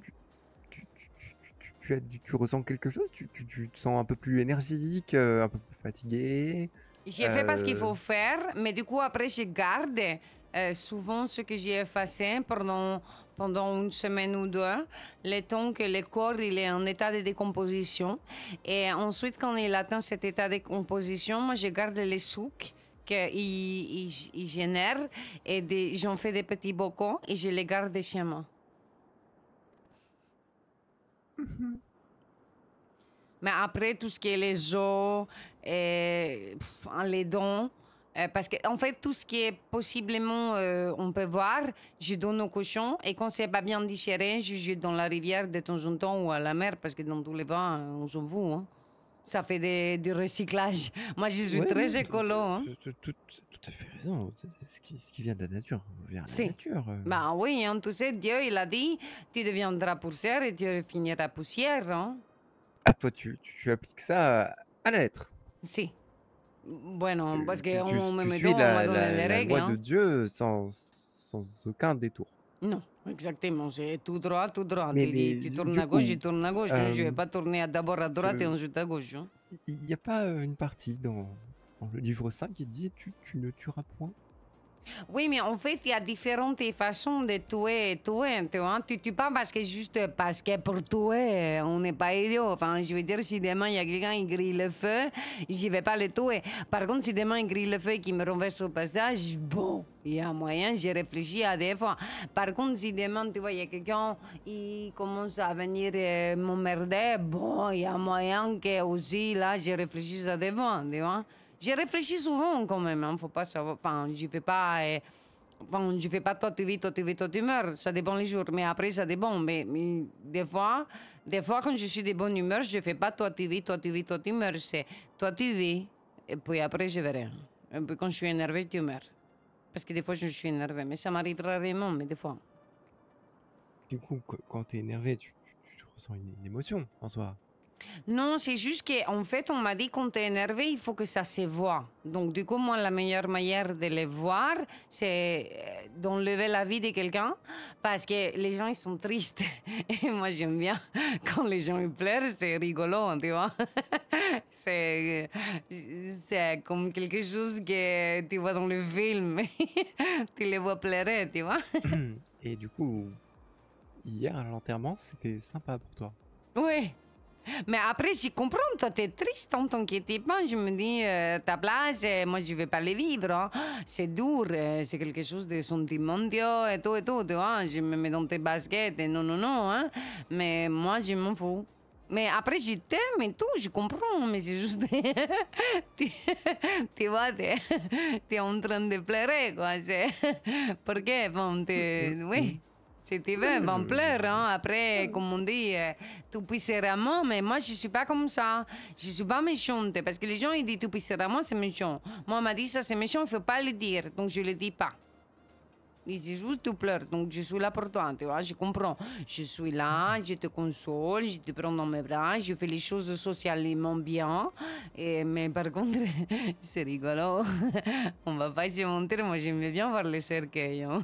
tu ressens quelque chose? Tu te sens un peu plus énergique, un peu plus fatigué? J'ai fait pas ce qu'il faut faire, mais du coup, après, je garde souvent ce que j'ai effacé pendant une semaine ou deux, le temps que le corps il est en état de décomposition. Et ensuite, quand il atteint cet état de décomposition, moi, je garde les souks qu'il génère et j'en fais des petits bocaux et je les garde chez moi. Mais après, tout ce qui est les os, les dents, parce qu'en fait, tout ce qui est possiblement, on peut voir, je donne aux cochons. Et quand c'est pas bien digéré, je jette dans la rivière de temps en temps ou à la mer, parce que dans tous les cas, on s'en fout. Hein. Ça fait du recyclage. Moi, je suis très écolo. Hein. Tout à fait raison. Ce qui vient de la nature vient de la Si. nature. Ben oui, hein, tu sais, Dieu, il a dit, tu deviendras poussière et tu finiras poussière. Hein. Ah, toi, tu appliques ça à la lettre. Si. Bueno, parce Tu qu'on me suis on m'a la donné les règles. loi Hein. de Dieu sans aucun détour. Non, exactement. C'est tout droit, tout droit. Mais Tu tournes à gauche, je tourne à gauche. Je ne vais pas tourner d'abord à droite et ensuite à gauche. Hein. Il n'y a pas une partie dans le livre 5 qui dit tu ne tueras point? Oui, mais en fait, il y a différentes façons de tuer, tu vois. Tu tues pas juste parce que pour tuer, on n'est pas idiot. Enfin, je veux dire, si demain, il y a quelqu'un qui grille le feu, je vais pas le tuer. Par contre, si demain, il grille le feu et qu'il me renverse au passage, bon, il y a moyen, j'ai réfléchi à des fois. Par contre, si demain, tu vois, il y a quelqu'un qui commence à venir m'emmerder, bon, il y a moyen que aussi, là, je réfléchisse à des fois, tu vois. J'ai réfléchi souvent quand même, hein, faut pas savoir. Enfin, je fais pas. Je fais pas toi tu vis, toi tu vis, toi tu meurs. Ça dépend les jours, mais après ça dépend. Mais des fois, quand je suis de bonne humeur, je fais pas toi tu vis, toi tu vis, toi tu meurs. C'est toi tu vis, et puis après je verrai. Et puis quand je suis énervé, tu meurs. Parce que des fois je suis énervé, mais ça m'arrive rarement, mais des fois. Du coup, quand tu es énervé, tu ressens une émotion en soi. Non, c'est juste qu'en fait, on m'a dit quand t'es énervé, il faut que ça se voit. Donc, du coup, moi, la meilleure manière de le voir, c'est d'enlever la vie de quelqu'un parce que les gens, ils sont tristes. Et moi, j'aime bien quand les gens ils pleurent, c'est rigolo, tu vois. C'est comme quelque chose que tu vois dans le film. Tu les vois pleurer, tu vois. Et du coup, hier à l'enterrement, c'était sympa pour toi. Oui. Mais après, j'y comprends, toi, t'es triste, hein, t'inquiète pas. Je me dis, ta place, moi, je vais pas les vivre. Hein. C'est dur, c'est quelque chose de sentimental et tout, tu vois. Je me mets dans tes baskets et non, non, non. Hein. Mais moi, je m'en fous. Mais après, je t'aime et tout, je comprends, mais c'est juste... tu vois, t'es en train de pleurer, quoi. Pourquoi? Bon, oui. Si tu veux, bon, pleure, hein. Après, comme on dit, tu pisseras moi, mais moi, je suis pas comme ça. Je suis pas méchante, parce que les gens, ils disent tu pisseras moi, c'est méchant. Moi, on m'a dit ça, c'est méchant, il faut pas le dire, donc je le dis pas. Ils disent juste tu pleures, donc je suis là pour toi, tu vois, je comprends. Je suis là, je te console, je te prends dans mes bras, je fais les choses socialement bien. Mais par contre, c'est rigolo. On va pas se mentir, moi, j'aimais bien voir les cercueils, hein.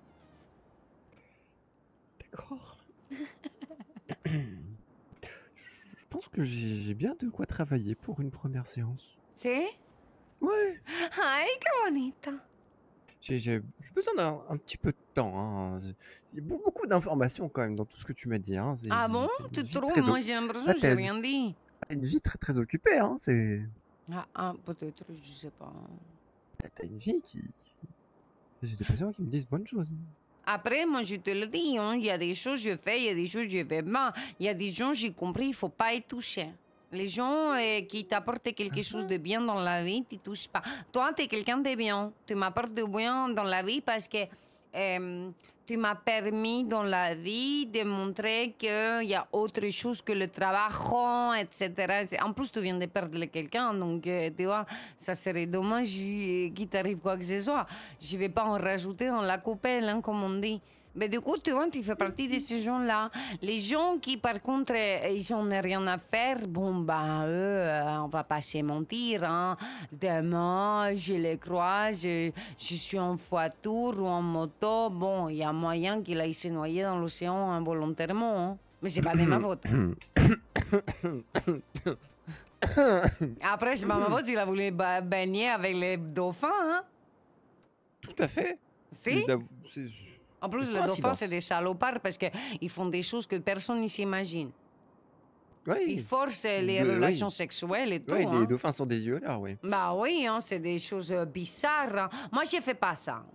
D'accord. Je pense que j'ai bien de quoi travailler pour une première séance. ¿Sí? Ouais. Ay, qué bonito. J'ai besoin d'un petit peu de temps. Hein. Il y a beaucoup d'informations quand même dans tout ce que tu m'as dit. Hein. Ah bon? T'as une Tu vie trouves? très Moi, j'ai l'impression Ah, que j'ai t'as rien dit. une vie très occupée. Hein. Peut-être, je sais pas. T'as une vie qui... J'ai des patients qui me disent bonnes choses. Après, moi, je te le dis, hein, il y a des choses que je fais, il y a des choses que je fais pas. Il y a des gens, j'ai compris, il ne faut pas y toucher. Les gens qui t'apportent quelque chose de bien dans la vie, tu ne touches pas. Toi, tu es quelqu'un de bien. Tu m'apportes de bien dans la vie parce que tu m'as permis dans la vie de montrer qu'il y a autre chose que le travail, etc. En plus, tu viens de perdre quelqu'un, donc tu vois, ça serait dommage qu'il t'arrive quoi que ce soit. Je ne vais pas en rajouter dans la coupelle, hein, comme on dit. Mais du coup, tu vois, tu fais partie de ces gens-là. Les gens qui, par contre, ils n'ont rien à faire, bon, ben, eux, on va pas se mentir, hein. Demain, je les croise, je suis en voiture ou en moto, bon, il y a moyen qu'il aille se noyer dans l'océan involontairement, hein. Mais c'est pas de ma faute. Après, c'est pas ma faute s'il a voulu baigner avec les dauphins, hein. Tout à fait. Si? C'est- En plus, une les dauphins, coïncidence. c'est des salopards parce qu'ils font des choses que personne ne s'imagine. Oui. Ils forcent les Oui. relations sexuelles et tout. Ouais, hein. les dauphins sont des violards, oui. Bah oui, hein, c'est des choses bizarres. Hein. Moi, je fais pas ça.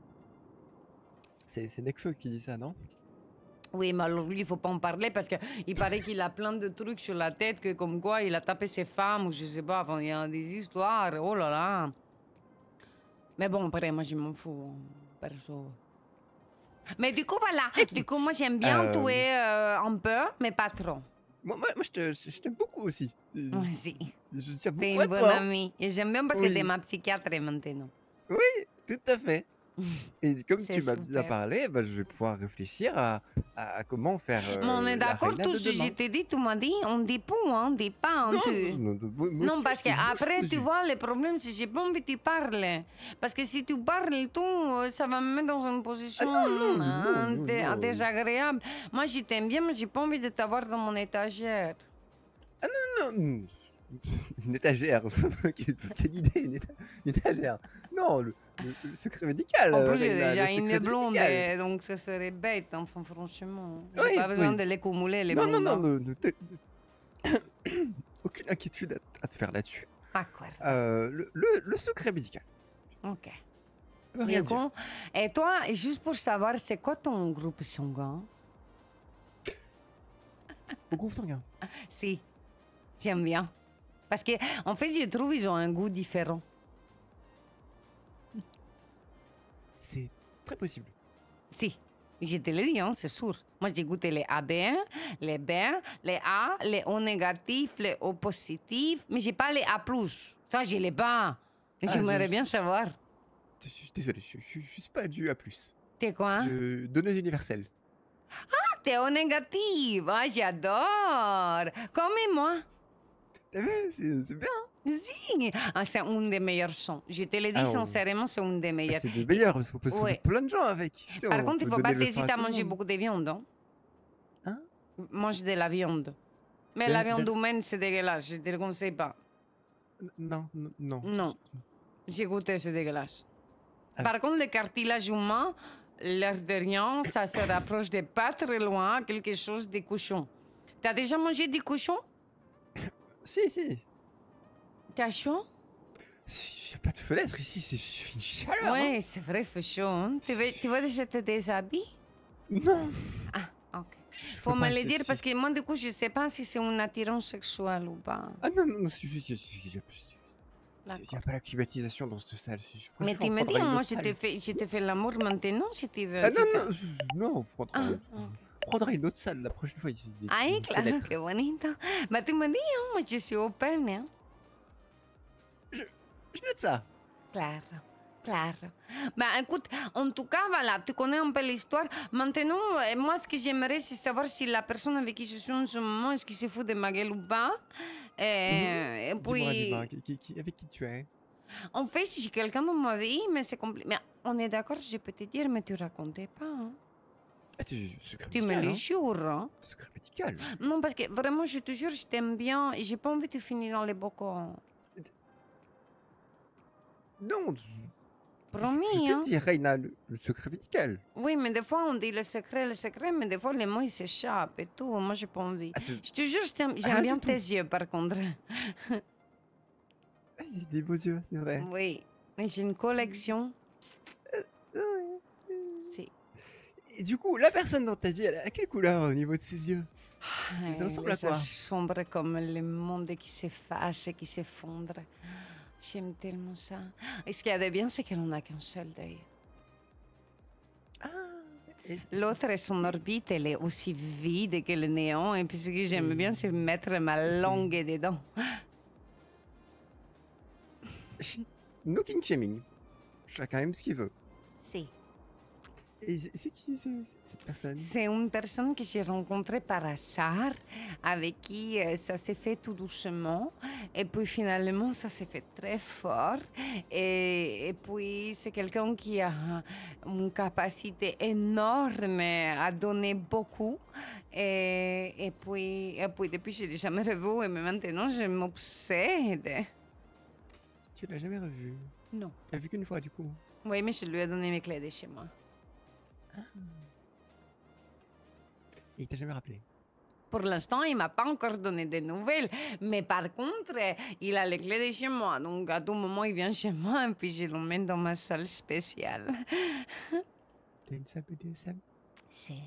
C'est Nekfeu qui dit ça, non? Oui, mais alors lui, il faut pas en parler parce qu'il paraît qu'il a plein de trucs sur la tête, que comme quoi il a tapé ses femmes ou je sais pas. Enfin, il y a des histoires. Oh là là. Mais bon, après, moi, je m'en fous. Hein, perso. Mais du coup, voilà. Du coup, moi, j'aime bien tuer un peu, mais pas trop. Moi je t'aime beaucoup aussi. Si. Je tiens T'es beaucoup à une bonne toi. amie. Et j'aime bien parce que Oui. t'es ma psychiatre maintenant. Tout à fait. Et comme C'est tu m'as déjà super. parlé, bah, je vais pouvoir réfléchir à comment faire. Mais on est la d'accord, reina tout de ce que demain. je t'ai dit, tu m'as dit, on dit pas, hein, on dit pas. Hein, Non, parce qu'après, tu vois, le problème, c'est que j'ai pas envie que tu parles. Parce que si tu parles, tout, ça va me mettre dans une position non. désagréable. Moi, je t'aime bien, mais j'ai pas envie de t'avoir dans mon étagère. Non, une étagère. Quelle idée, une étagère. Non, le secret médical. En plus, j'ai Reina, déjà le une secret blonde, médical. donc ça serait bête, enfin, franchement. J'ai Oui, pas besoin oui. de les cumuler, les Non, blondes. non, hein. aucune inquiétude à te faire là-dessus. D'accord, Le secret médical. ok. Peut rien Du dire. coup, et toi, juste pour savoir, c'est quoi ton groupe sanguin? Au groupe sanguin. Si, j'aime bien. Parce que, en fait, je trouve qu'ils ont un goût différent. C'est très possible. Si, je te l'ai dit, hein, c'est sûr. Moi, j'ai goûté les AB, les B, les A, les O négatifs, les O positifs, mais j'ai pas les A+. Ça, je l'ai pas. J'aimerais bien savoir. Je suis désolé, je suis pas du A+. T'es quoi? Donneuse universelle. Ah, t'es O négatif. Ah, j'adore. Comme moi. T'as vu, c'est bien. Si, ah, c'est un des meilleurs sons. Je te le dis Ah, sincèrement, c'est un des Bah, meilleurs. c'est le meilleur parce qu'on peut sauver Ouais. plein de gens avec. Tu sais, Par on contre, il peut faut pas donner le hésiter sang à tout le manger monde. beaucoup de viande. Hein? Hein? Mange de la viande. Mais De- la viande de- humaine, c'est dégueulasse. Je te le conseille pas. Non. Non. J'ai goûté, c'est dégueulasse. Ah. Par contre, le cartilage humain, l'air de rien, ça se rapproche de pas très loin quelque chose des cochons. T'as déjà mangé des cochons? Si. T'as chaud? Il n'y a pas de fenêtre ici, c'est une chaleur. Ouais, c'est vrai, il fait chaud. Hein. Tu veux déjà te déshabiller? Non. Ah, ok. Je Faut peux me pas, le dire parce que moi, du coup, je sais pas si c'est une attirance sexuelle ou pas. Ah non, c'est juste qu'il n'y a D'accord. pas la climatisation dans cette salle. Mais tu me dis, moi, je te fais l'amour maintenant si tu veux. Ah tu te- non, on prendra une autre salle la prochaine fois. Ay, claro, qué bonito. Mais tu me dis, hein, moi, je suis open, hein. Je note ça. Claro. Ben, écoute, en tout cas, voilà, tu connais un peu l'histoire. Maintenant, moi, ce que j'aimerais, c'est savoir si la personne avec qui je suis en ce moment, est-ce qu'il se fout de ma gueule ou pas. Et puis, Dis-moi, avec qui tu es? en fait, j'ai quelqu'un dans ma vie, mais c'est compliqué. Mais on est d'accord, je peux te dire, mais tu racontais pas. Hein. Ah, secret Tu me médical, le hein. jures. Hein. Secret médical. Non, parce que vraiment, je te jure, je t'aime bien et j'ai pas envie de finir dans les bocaux. Non, Promis, je hein. te dis, Reina, le secret médical. Oui, mais des fois, on dit le secret, mais des fois, les mots, ils s'échappent et tout. Moi, j'ai pas envie. Ah, Je te jure, j'aime Rien bien du tout. tes yeux, par contre. Ah, c'est des beaux yeux, c'est vrai. Oui, et j'ai une collection. Si. Et du coup, la personne dans ta vie, elle a quelle couleur au niveau de ses yeux? Ça ressemble à Ça quoi? sombre comme le monde qui s'efface et qui s'effondre. J'aime tellement ça. Et ce qu'il y a de bien, c'est qu'elle n'a qu'un seul d'œil. Et- L'autre, son orbite, elle est aussi vide que le néant. Et puis ce que j'aime bien, c'est mettre ma langue dedans. No king shaming. Chacun aime ce qu'il veut. Si. Et c'est qui cette personne? C'est une personne que j'ai rencontrée par hasard, avec qui ça s'est fait tout doucement, et puis finalement ça s'est fait très fort, et puis c'est quelqu'un qui a une capacité énorme à donner beaucoup, et puis depuis je l'ai jamais revu, et maintenant je m'obsède. Tu l'as jamais revu? Non. Tu l'as vu qu'une fois du coup? Oui, mais je lui ai donné mes clés de chez moi. Et il t'a jamais rappelé? Pour l'instant, il m'a pas encore donné de nouvelles. Mais par contre, il a les clés de chez moi. Donc, à tout moment, il vient chez moi et puis je l'emmène dans ma salle spéciale. T'as une salle BDSM? C'est...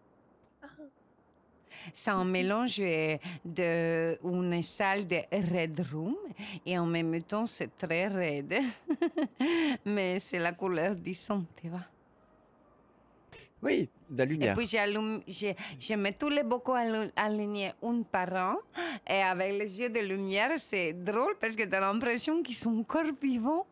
C'est un mélange d'une salle de red room et en même temps, c'est très raide. Mais c'est la couleur du sang, tu vois. Oui, de la Et lumière. puis, je mets tous les bocaux alignés un par un. Et avec les yeux de lumière, c'est drôle parce que tu as l'impression qu'ils sont encore vivants.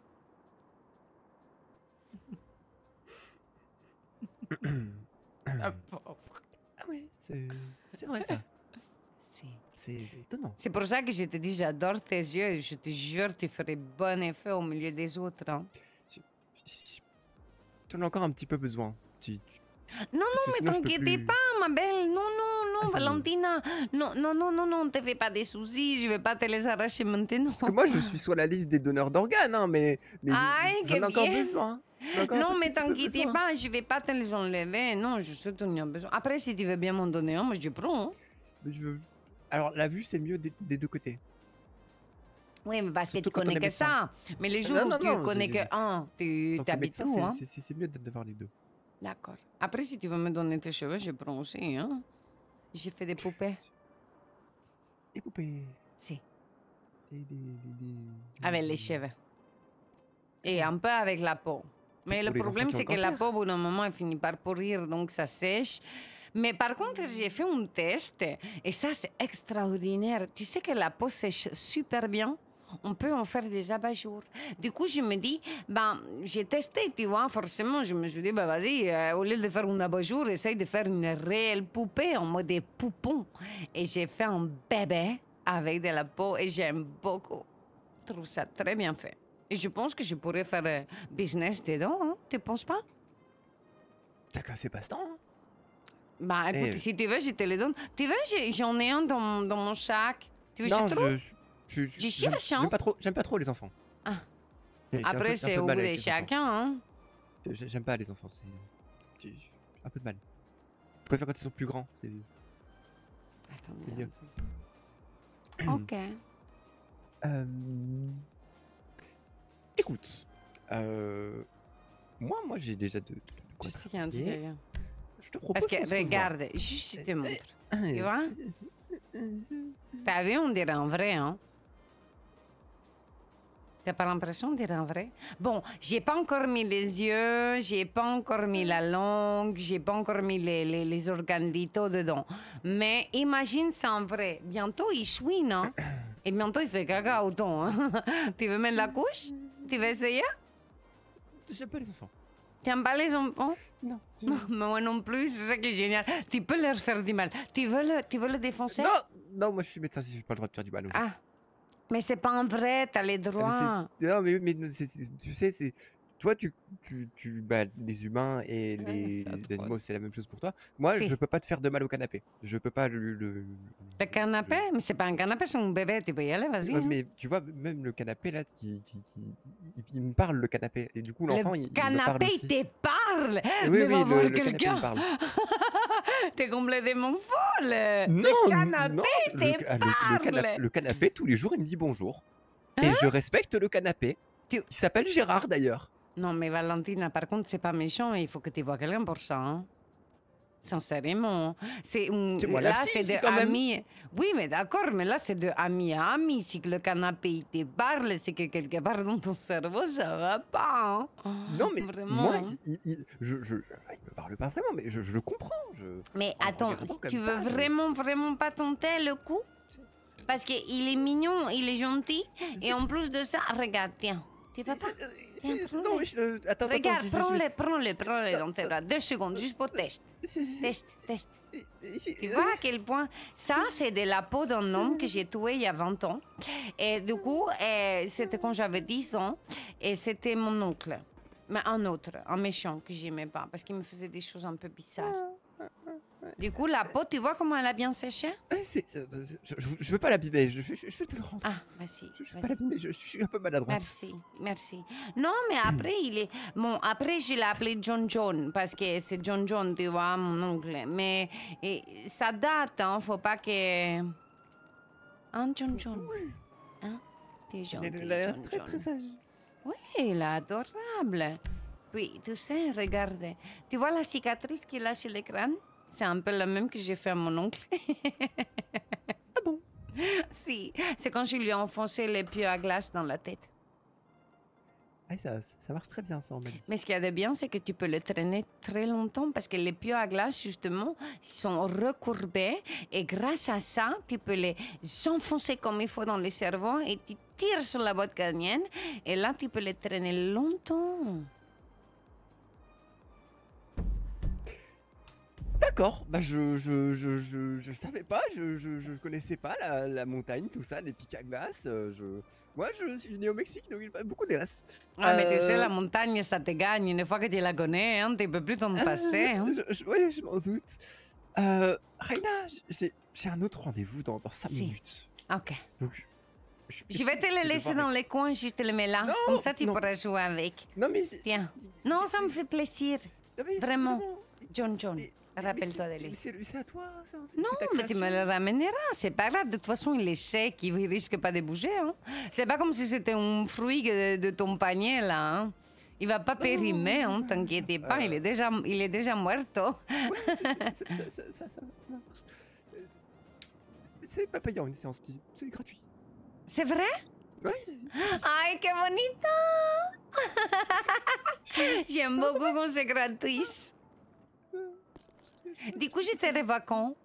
Ah, pauvre. Ah oui, c'est vrai ça. C'est étonnant. C'est pour ça que je te dis, j'adore tes yeux et je te jure, tu ferais bon effet au milieu des autres. Hein. Tu en as encore un petit peu besoin. Non, Parce que mais sinon, je peux t'inquiète plus. pas, ma belle. Non, Ah, ça me- Valentina. Non, te fais pas des soucis. Je vais pas te les arracher maintenant. Parce que moi, je suis sur la liste des donneurs d'organes, hein, mais Aïe, j'en ai que encore bien. besoin. J'en ai encore un Non, tout mais petit peu t'inquiète besoin. pas, je vais pas te les enlever. Non, je sais que tu en as besoin. Après, si tu veux bien m'en donner un, moi je prends. Hein. Mais alors, la vue, c'est mieux des deux côtés. Oui, mais parce que Surtout tu quand on connais est que médecin. ça. Mais les jours Non, où non, tu non, connais que un, tu Tant que t'habites médecin, où, hein? c'est mieux d'avoir les deux. D'accord. Après, si tu veux me donner tes cheveux, je prends aussi, hein? J'ai fait des poupées. Et poupées. Si. Des- Avec les cheveux. Et un peu avec la peau. Mais Pour le les enfants problème, qui ont c'est le que la cancer. peau, au bout d'un moment, elle finit par pourrir, donc ça sèche. Mais par contre, j'ai fait un test, et ça, c'est extraordinaire. Tu sais que la peau sèche super bien. On peut en faire des abat-jours. Du coup, je me dis, ben, j'ai testé, tu vois, forcément, je me suis dit, ben, vas-y, au lieu de faire un abat-jour, essaye de faire une réelle poupée en mode poupon. Et j'ai fait un bébé avec de la peau, et j'aime beaucoup. Je trouve ça très bien fait. Et je pense que je pourrais faire business dedans, hein? Tu penses pas? Chacun ses passe-temps. Hein. Bah, écoute, Eh. si tu veux, je te le donne. Tu veux, j'en ai un dans mon sac. Tu veux que Non, je trouve? je cherche, hein. J'aime pas trop les enfants. Ah. J'ai un peu- Après, un c'est peu au mal goût avec de les enfants. chacun, hein? J'aime pas les enfants. J'ai un peu de mal. Je préfère quand ils sont plus grands. Attends, C'est mieux. Ok. Euh, Écoute, moi j'ai déjà de Je quoi sais qu'il y a un truc travailler. ailleurs. Je te propose Parce que qu'on se revoie. regarde, juste je te montre. Tu Euh, vois? T'as vu, on dirait un vrai, hein? T'as pas l'impression de dire un vrai? Bon, j'ai pas encore mis les yeux, j'ai pas encore mis la langue, j'ai pas encore mis les organes vitaux dedans. Mais imagine c'est un vrai. Bientôt il chouine, hein? Et bientôt il fait caca autant. Hein? Tu veux mettre la couche? Tu veux essayer? J'aime pas les enfants. T'aimes pas les enfants? Non. Non, mais moi non plus, c'est ça qui est génial. Tu peux leur faire du mal. Tu veux le défoncer? Non, moi je suis médecin, j'ai pas le droit de faire du mal aux gens. Ah, mais c'est pas un vrai, t'as les Ah, droits. non, mais tu sais, c'est. Toi, bah, les humains et les c'est atroce. animaux, c'est la même chose pour toi. Moi, Si. je peux pas te faire de mal au canapé. Je peux pas Le canapé? Mais c'est pas un canapé, c'est un bébé, tu peux y aller, vas-y. Ouais, hein. mais tu vois, même le canapé là, il me parle le canapé. Et du coup, l'enfant, il me parle Canapé, aussi. il te parle! Oui, Mais oui, va voir le canapé quelqu'un! me parle. T'es complètement folle! Non, Le canapé, non, te parle! le canapé, tous les jours, il me dit bonjour. Hein? Et je respecte le canapé. Tu- Il s'appelle Gérard d'ailleurs. Non, mais Valentina, par contre, c'est pas méchant, il faut que tu vois quelqu'un pour ça. Hein. Sincèrement. C'est moi la là, psy c'est ici, de quand même. amis. Oui, mais d'accord, mais là, c'est de ami à ami. Si que le canapé, il te parle, c'est que quelque part dans ton cerveau, ça va pas. Hein. Non, mais Vraiment. moi, hein. il me parle pas vraiment, mais je le comprends. Mais en attends, regardant comme tu ça, veux vraiment pas tenter le coup? Parce qu'il est mignon, il est gentil, et en plus de ça, regarde, tiens. Tu vas pas? Tiens, Non, prends-le. mais attends, Regarde, prends-le dans tes bras. 2 secondes, juste pour test. Test. Tu vois à quel point ça, c'est de la peau d'un homme que j'ai tué il y a 20 ans. Et du coup, c'était quand j'avais 10 ans. Et c'était mon oncle. Mais un autre, un méchant que j'aimais pas parce qu'il me faisait des choses un peu bizarres. Du coup, la peau, tu vois comment elle a bien séché? Je veux pas l'abîmer, je vais te le rendre. Ah, vas-y. Je veux pas l'abîmer, je suis un peu maladroit. Merci. Non, mais après, il est... Bon, après, je l'ai appelé John, parce que c'est John, tu vois, mon oncle. Mais ça date, hein, faut pas que... Hein, John? Hein? T'es gentil, Il a l'air très John. sage. Oui, il est adorable. Puis, tu sais, regarde, tu vois la cicatrice qu'il a sur le crâne? C'est un peu la même que j'ai fait à mon oncle. Ah bon? Si, c'est quand je lui ai enfoncé les pieux à glace dans la tête. Ah, ça marche très bien, ça, on m'a dit. Mais ce qu'il y a de bien, c'est que tu peux le traîner très longtemps parce que les pieux à glace, justement, sont recourbés et grâce à ça, tu peux les enfoncer comme il faut dans le cerveau et tu tires sur la boîte crânienne et là, tu peux les traîner longtemps. D'accord, bah je savais pas, je connaissais pas la montagne, tout ça, les pics à glace. Moi, je suis né au Mexique, donc il y a beaucoup de glace. Ah, mais tu sais, la montagne, ça te gagne. Une fois que tu la connais, hein, tu peux plus t'en passer. Hein. Oui, je m'en doute. Raina, j'ai un autre rendez-vous dans 5 Si. minutes. Ok. Donc, Je vais te le laisser dans les coins, je te le mets là. Non, Comme ça, tu non. pourras jouer avec. Non, mais. Tiens. Non, ça me fait plaisir. Non, mais Vraiment. John. Mais Rappelle-toi de c'est- lui. mais c'est à toi, ça. Non, mais tu me le ramèneras. C'est pas grave. De toute façon, il est sec. Il risque pas de bouger. Hein. C'est pas comme si c'était un fruit de ton panier, là. Hein. Il va pas périmer, hein, t'inquiète pas. Il est déjà muerto. Ça marche. C'est pas payant une séance psy, c'est gratuit. C'est vrai? Ouais. Ay, qué bonita. J'aime beaucoup quand c'est gratis. Du coup, je te revois quand?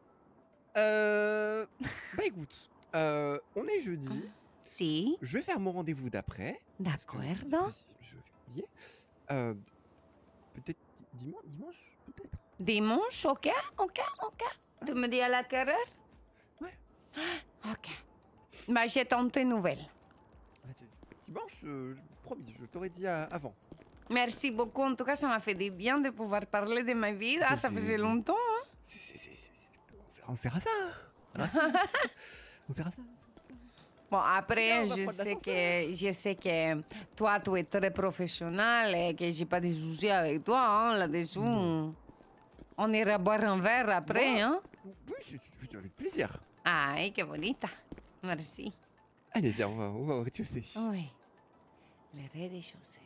Bah écoute, on est jeudi. Si, Je vais faire mon rendez-vous d'après. parce que d'accord. Je vais oublier. Peut-être dimanche, peut-être. Dimanche, ok. Tu me dis à la quelle heure? Ouais. Ok. Bah, j'attends tes nouvelles. Dimanche, promis, je t'aurais dit avant. Merci beaucoup. En tout cas, ça m'a fait du bien de pouvoir parler de ma vie. Ah, ça C'est- faisait longtemps. Hein? On sert à ça. Hein. On sert à ça. Bon, après, Viens, on va prendre je sais que toi, tu es très professionnel et que j'ai pas de soucis avec toi hein, là-dessous. On ira boire un verre après, Moi hein? Oui, avec plaisir. Ay, qué bonita. Merci. Allez, viens, on va au rez-de-chaussée. Oui, le rez-de-chaussée.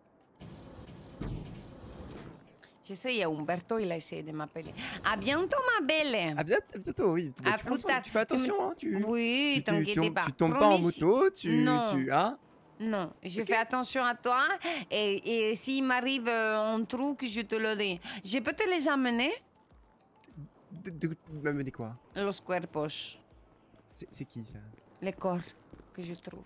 Je sais, il y a Umberto, il a essayé de m'appeler. À bientôt, ma belle. À bientôt, oui. Bah, À tu, plus tard. tu fais attention, hein. Oui, t'inquiète pas. Tu tombes pas en Promis, moto, Non. hein. Non, je Ok. fais attention à toi et s'il m'arrive un truc, je te le dis. Je peux te les amener, M'amener quoi? los cuerpos, C'est qui ça? les corps que je trouve.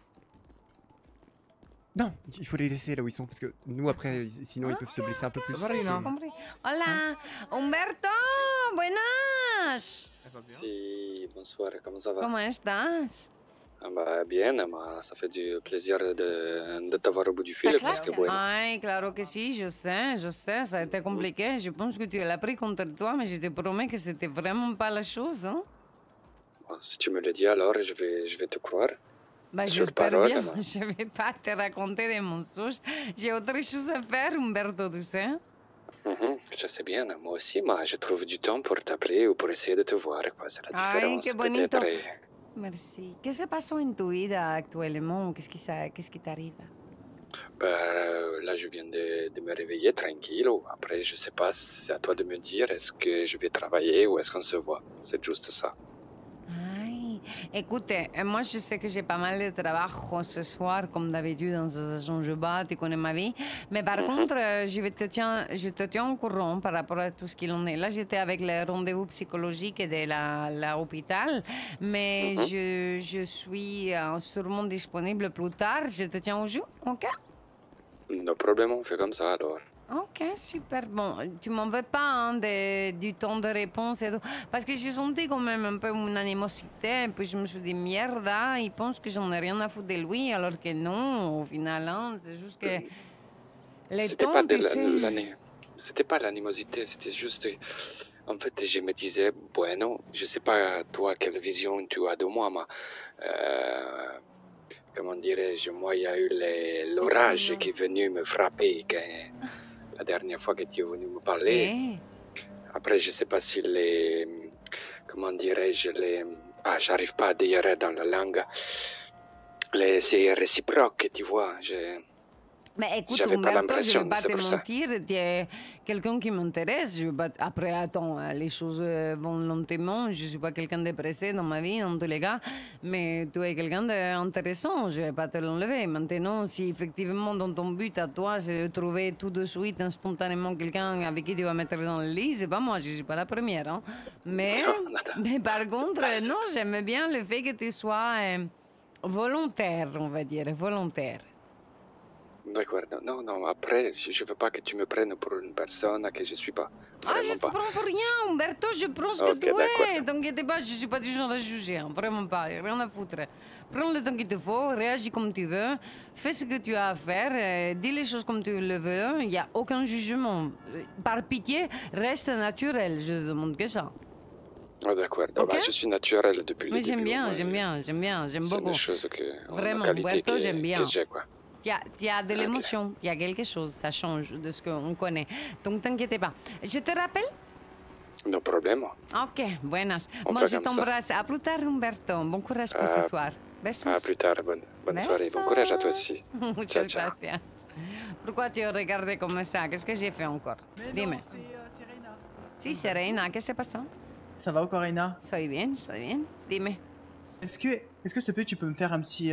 Non, il faut les laisser là où ils sont parce que nous après, sinon ils peuvent se blesser un peu plus. Ça va, Rina? J'ai compris. Hola, Humberto, buenas. Elle va bien? Si, bonsoir, comment ça va? ¿Cómo estás? Ah bah, bien, mais ça fait du plaisir de t'avoir au bout du fil parce que, bueno, Ay, claro que sí, je sais, ça a été compliqué. Je pense que tu l'as pris contre toi, mais je te promets que c'était vraiment pas la chose. Hein? bon, si tu me le dis alors, je vais te croire. Bah, Sur j'espère parole, bien. moi. Je vais pas te raconter des mensonges. J'ai autre chose à faire, Humberto, tu sais. Je sais bien, moi aussi, mais je trouve du temps pour t'appeler ou pour essayer de te voir, quoi. C'est la Ay, différence. qué bonito. Peut-être. Merci. ¿Qué se pasó en tu vida actuellement? Qu'est-ce qui t'arrive? Là, je viens de me réveiller tranquille. Après, je sais pas, c'est à toi de me dire, est-ce que je vais travailler ou est-ce qu'on se voit? C'est juste ça. Ay, écoute, moi je sais que j'ai pas mal de travail ce soir, comme d'habitude dans ces agents je bats, tu connais ma vie. Mais par contre, je te tiens au courant par rapport à tout ce qu'il en est. Là, j'étais avec le rendez-vous psychologique de l'hôpital, mais je suis sûrement disponible plus tard. Je te tiens au jus, ok? No problème, on fait comme ça alors. Ok, super. Bon, tu m'en veux pas hein, du temps de réponse et tout. Parce que j'ai senti quand même un peu une animosité. Et puis je me suis dit, merde, hein, il pense que j'en ai rien à foutre de lui. Alors que non, au final, hein, c'est juste que. Les C'était temps, pas tu sais. C'était pas l'animosité, c'était juste. En fait, je me disais, bueno, je sais pas toi quelle vision tu as de moi, mais. Comment dirais-je, moi, il y a eu l'orage qui est venu me frapper la dernière fois que tu es venu me parler. Eh, Après, je sais pas si comment dirais-je, j'arrive pas à dire dans la langue. C'est réciproque, tu vois. Mais écoute, J'avais pas Humberto, je l'impression, vais pas c'est te pour ça. mentir, tu es quelqu'un qui m'intéresse. Après, attends, les choses vont lentement. Je suis pas quelqu'un de pressé dans ma vie, dans tous les cas. Mais tu es quelqu'un d'intéressant, je vais pas te l'enlever. Maintenant, si effectivement, dans ton but à toi, c'est de trouver tout de suite, instantanément, quelqu'un avec qui tu vas mettre dans le lit, c'est pas moi, je suis pas la première. Hein. Mais par contre, non, j'aime bien le fait que tu sois volontaire, on va dire, volontaire. D'accord, non, après, je veux pas que tu me prennes pour une personne que je suis pas. Ah, je Vraiment te pas. prends pour rien, Umberto, je prends ce que Ok, tu es. d'accord. T'inquiète pas, je suis pas du genre à juger, hein, vraiment pas, rien à foutre. Prends le temps qu'il te faut, réagis comme tu veux, fais ce que tu as à faire, dis les choses comme tu le veux, il n'y a aucun jugement. Par pitié, reste naturel, je ne demande que ça. Oh, d'accord, Ok. je suis naturel depuis le Mais début. j'aime bien, moi, j'aime C'est beaucoup. des choses que. Vraiment, une qualité Umberto, j'aime bien. que j'ai, quoi. Il y a de l'émotion, il y a quelque chose, ça change de ce qu'on connaît. Donc t'inquiète pas. Je te rappelle? No problème. Ok, buenas. On Bon, fait je comme ça. t'embrasse. À plus tard, Humberto. Bon courage pour ce soir. Besos. À plus tard, bonne soirée. Bon courage à toi aussi. Muchas Ciao. gracias. Pourquoi tu regardes comme ça? Qu'est-ce que j'ai fait encore? Mais Dime. non, c'est Reina. Si, c'est Reina. Qu'est-ce qui se passe? Ça va ou quoi, Reina? Soy bien, soy bien. Dime. Est-ce que, s'il te plaît, tu peux me faire un petit.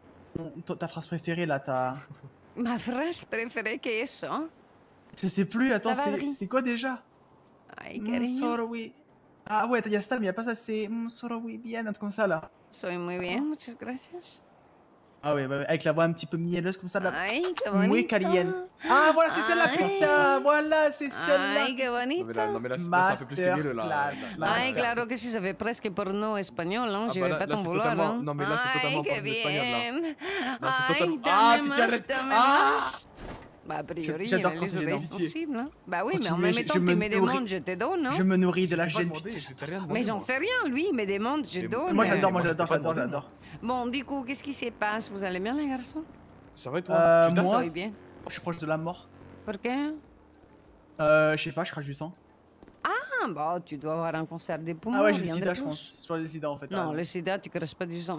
Ta phrase préférée là, Ma phrase préférée, que es eso? Je sais plus, attends, Ça va, Ri? c'est quoi déjà? Ay, cariño. Solo oui. Ah ouais, il y a ça, mais il y a pas ça, c'est. Solo oui, bien, un truc comme ça là. Soy muy bien, muchas gracias. Ah ouais, avec la voix un petit peu mielleuse comme ça là. Ay, qué Muy bonito. caliente. Ah voilà, c'est celle-là, Ay. putain! Voilà, c'est celle-là! Ay, qué bonito. Non, mais là, c'est un peu plus que mieux, là. Masterclass. Ay, claro que sí, ça fait presque porno espagnol, hein? Ah Je bah vais là- pas là, t'en c'est vouloir, totalement- hein? non, mais là, c'est totalement Ay, pas qué de l'espagnol, là. bien. Là, c'est Ay, totalement- Ah, dame putain, arrête. dame Ah. más. Bah, a priori, J'adore elle quand est c'est gênant. sensible, hein? Bah oui, mais en Continuez, même temps, je tu me me demandes, nourris. je te donne, hein? Je me nourris de la J'ai pas gêne. demandé, putain. je t'ai rien demandé, Mais j'en moi. sais rien, lui, il me demande, je Et donne. Moi Ouais, j'adore, moi, je t'ai pas demandé, j'adore. Bon, du coup, qu'est-ce qui se passe? Vous allez bien, les garçons? Ça va et toi? Tu Moi, danses? Soy bien. Je suis proche de la mort. Por qué? Je sais pas, je crache du sang. Bah, tu dois avoir un cancer des poumons. Ah ouais, j'ai le rien de sida, je plus. pense. Je vois le sida en fait. Non, le sida, tu craches pas du sang.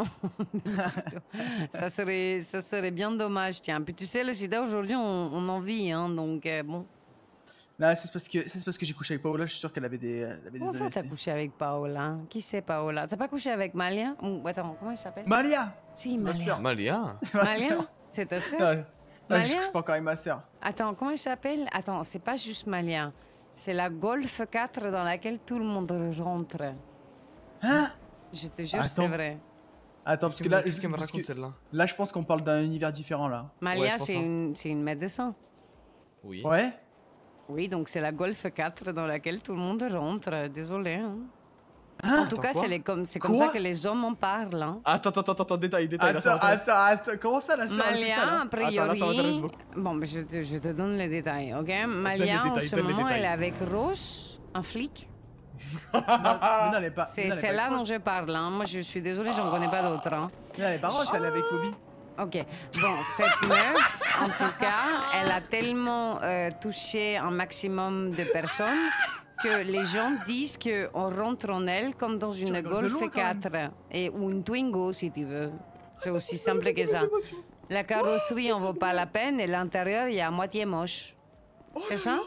ça serait bien dommage, tiens. Puis tu sais, le sida, aujourd'hui, on en vit, hein, donc bon. Non, c'est parce que j'ai couché avec Paola, je suis sûr qu'elle avait des Comment ça, t'as AVC. couché avec Paola? Qui c'est Paola? T'as pas couché avec Malia? Ou attends, comment elle s'appelle? Malia. Si, C'est ma Malia. sœur. Malia. C'est ma Malia? sœur. C'est ta sœur? Non, je Malia? couche pas encore avec ma sœur. Attends, comment elle s'appelle? Attends, c'est pas juste Malia. C'est la Golf 4 dans laquelle tout le monde rentre. Hein? Je te jure, c'est Attends. vrai. Attends, parce que là, Qu'est-ce qu'elle me parce raconte que celle-là? là, je pense qu'on parle d'un univers différent là. Malia, je pense, c'est une médecin. Oui. Ouais. Oui, donc c'est la Golf 4 dans laquelle tout le monde rentre. Désolé. Hein. Hein? En tout cas, quoi c'est comme Quoi ça que les hommes en parlent. Hein. Attends, détail, là, ça Attends, m'intéresse. attends, comment ça la sœur elle fait ça Malia, là? a priori. Attends, là, ça m'intéresse beaucoup. Bon, ben, je te donne les détails, ok? Malia, en détails, ce donne les moment, détails. elle est avec Rose, un flic. Mais non, elle est pas. C'est non, elle est celle-là pas dont grosse. je parle. Hein. Moi, je suis désolée, j'en connais pas d'autres. Hein. Non, elle est pas grosse, elle est avec Bobby. Ok. Bon, cette meuf, en tout cas, elle a tellement touché un maximum de personnes que les gens disent qu'on rentre en elle comme dans une regardes de Golf loin, quand même. 4 ou une Twingo si tu veux. C'est aussi simple que ça. La carrosserie en vaut pas la peine et l'intérieur il est à moitié moche. C'est ça?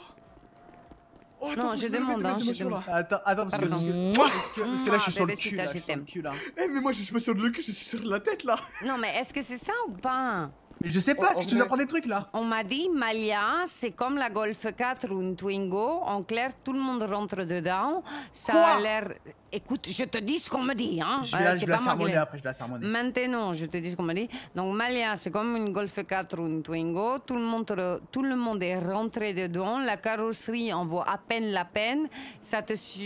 Oh, Non, je demande, hein, je demande. Attends, parce que, Pardon. parce que là, je suis sur le Bébé, cul là. je Je suis sur le t'aime. cul là. Eh, mais moi, je suis pas sur le cul, je suis sur la tête là. Non, mais est-ce que c'est ça ou pas? Mais je sais pas, est-ce que tu nous vrai. apprends des trucs là? On m'a dit, Malia, c'est comme la Golf 4 ou une Twingo. En clair, tout le monde rentre dedans. Ça Quoi? a l'air... Écoute, je te dis ce qu'on me dit. Hein. Je vais la C'est pas moi qui sermonner l'ai- après, je vais la sermonner. Maintenant, je te dis ce qu'on me dit. Donc, Malia, c'est comme une Golf 4 ou une Twingo. Tout le monde est rentré dedans. La carrosserie en vaut à peine la peine. Ça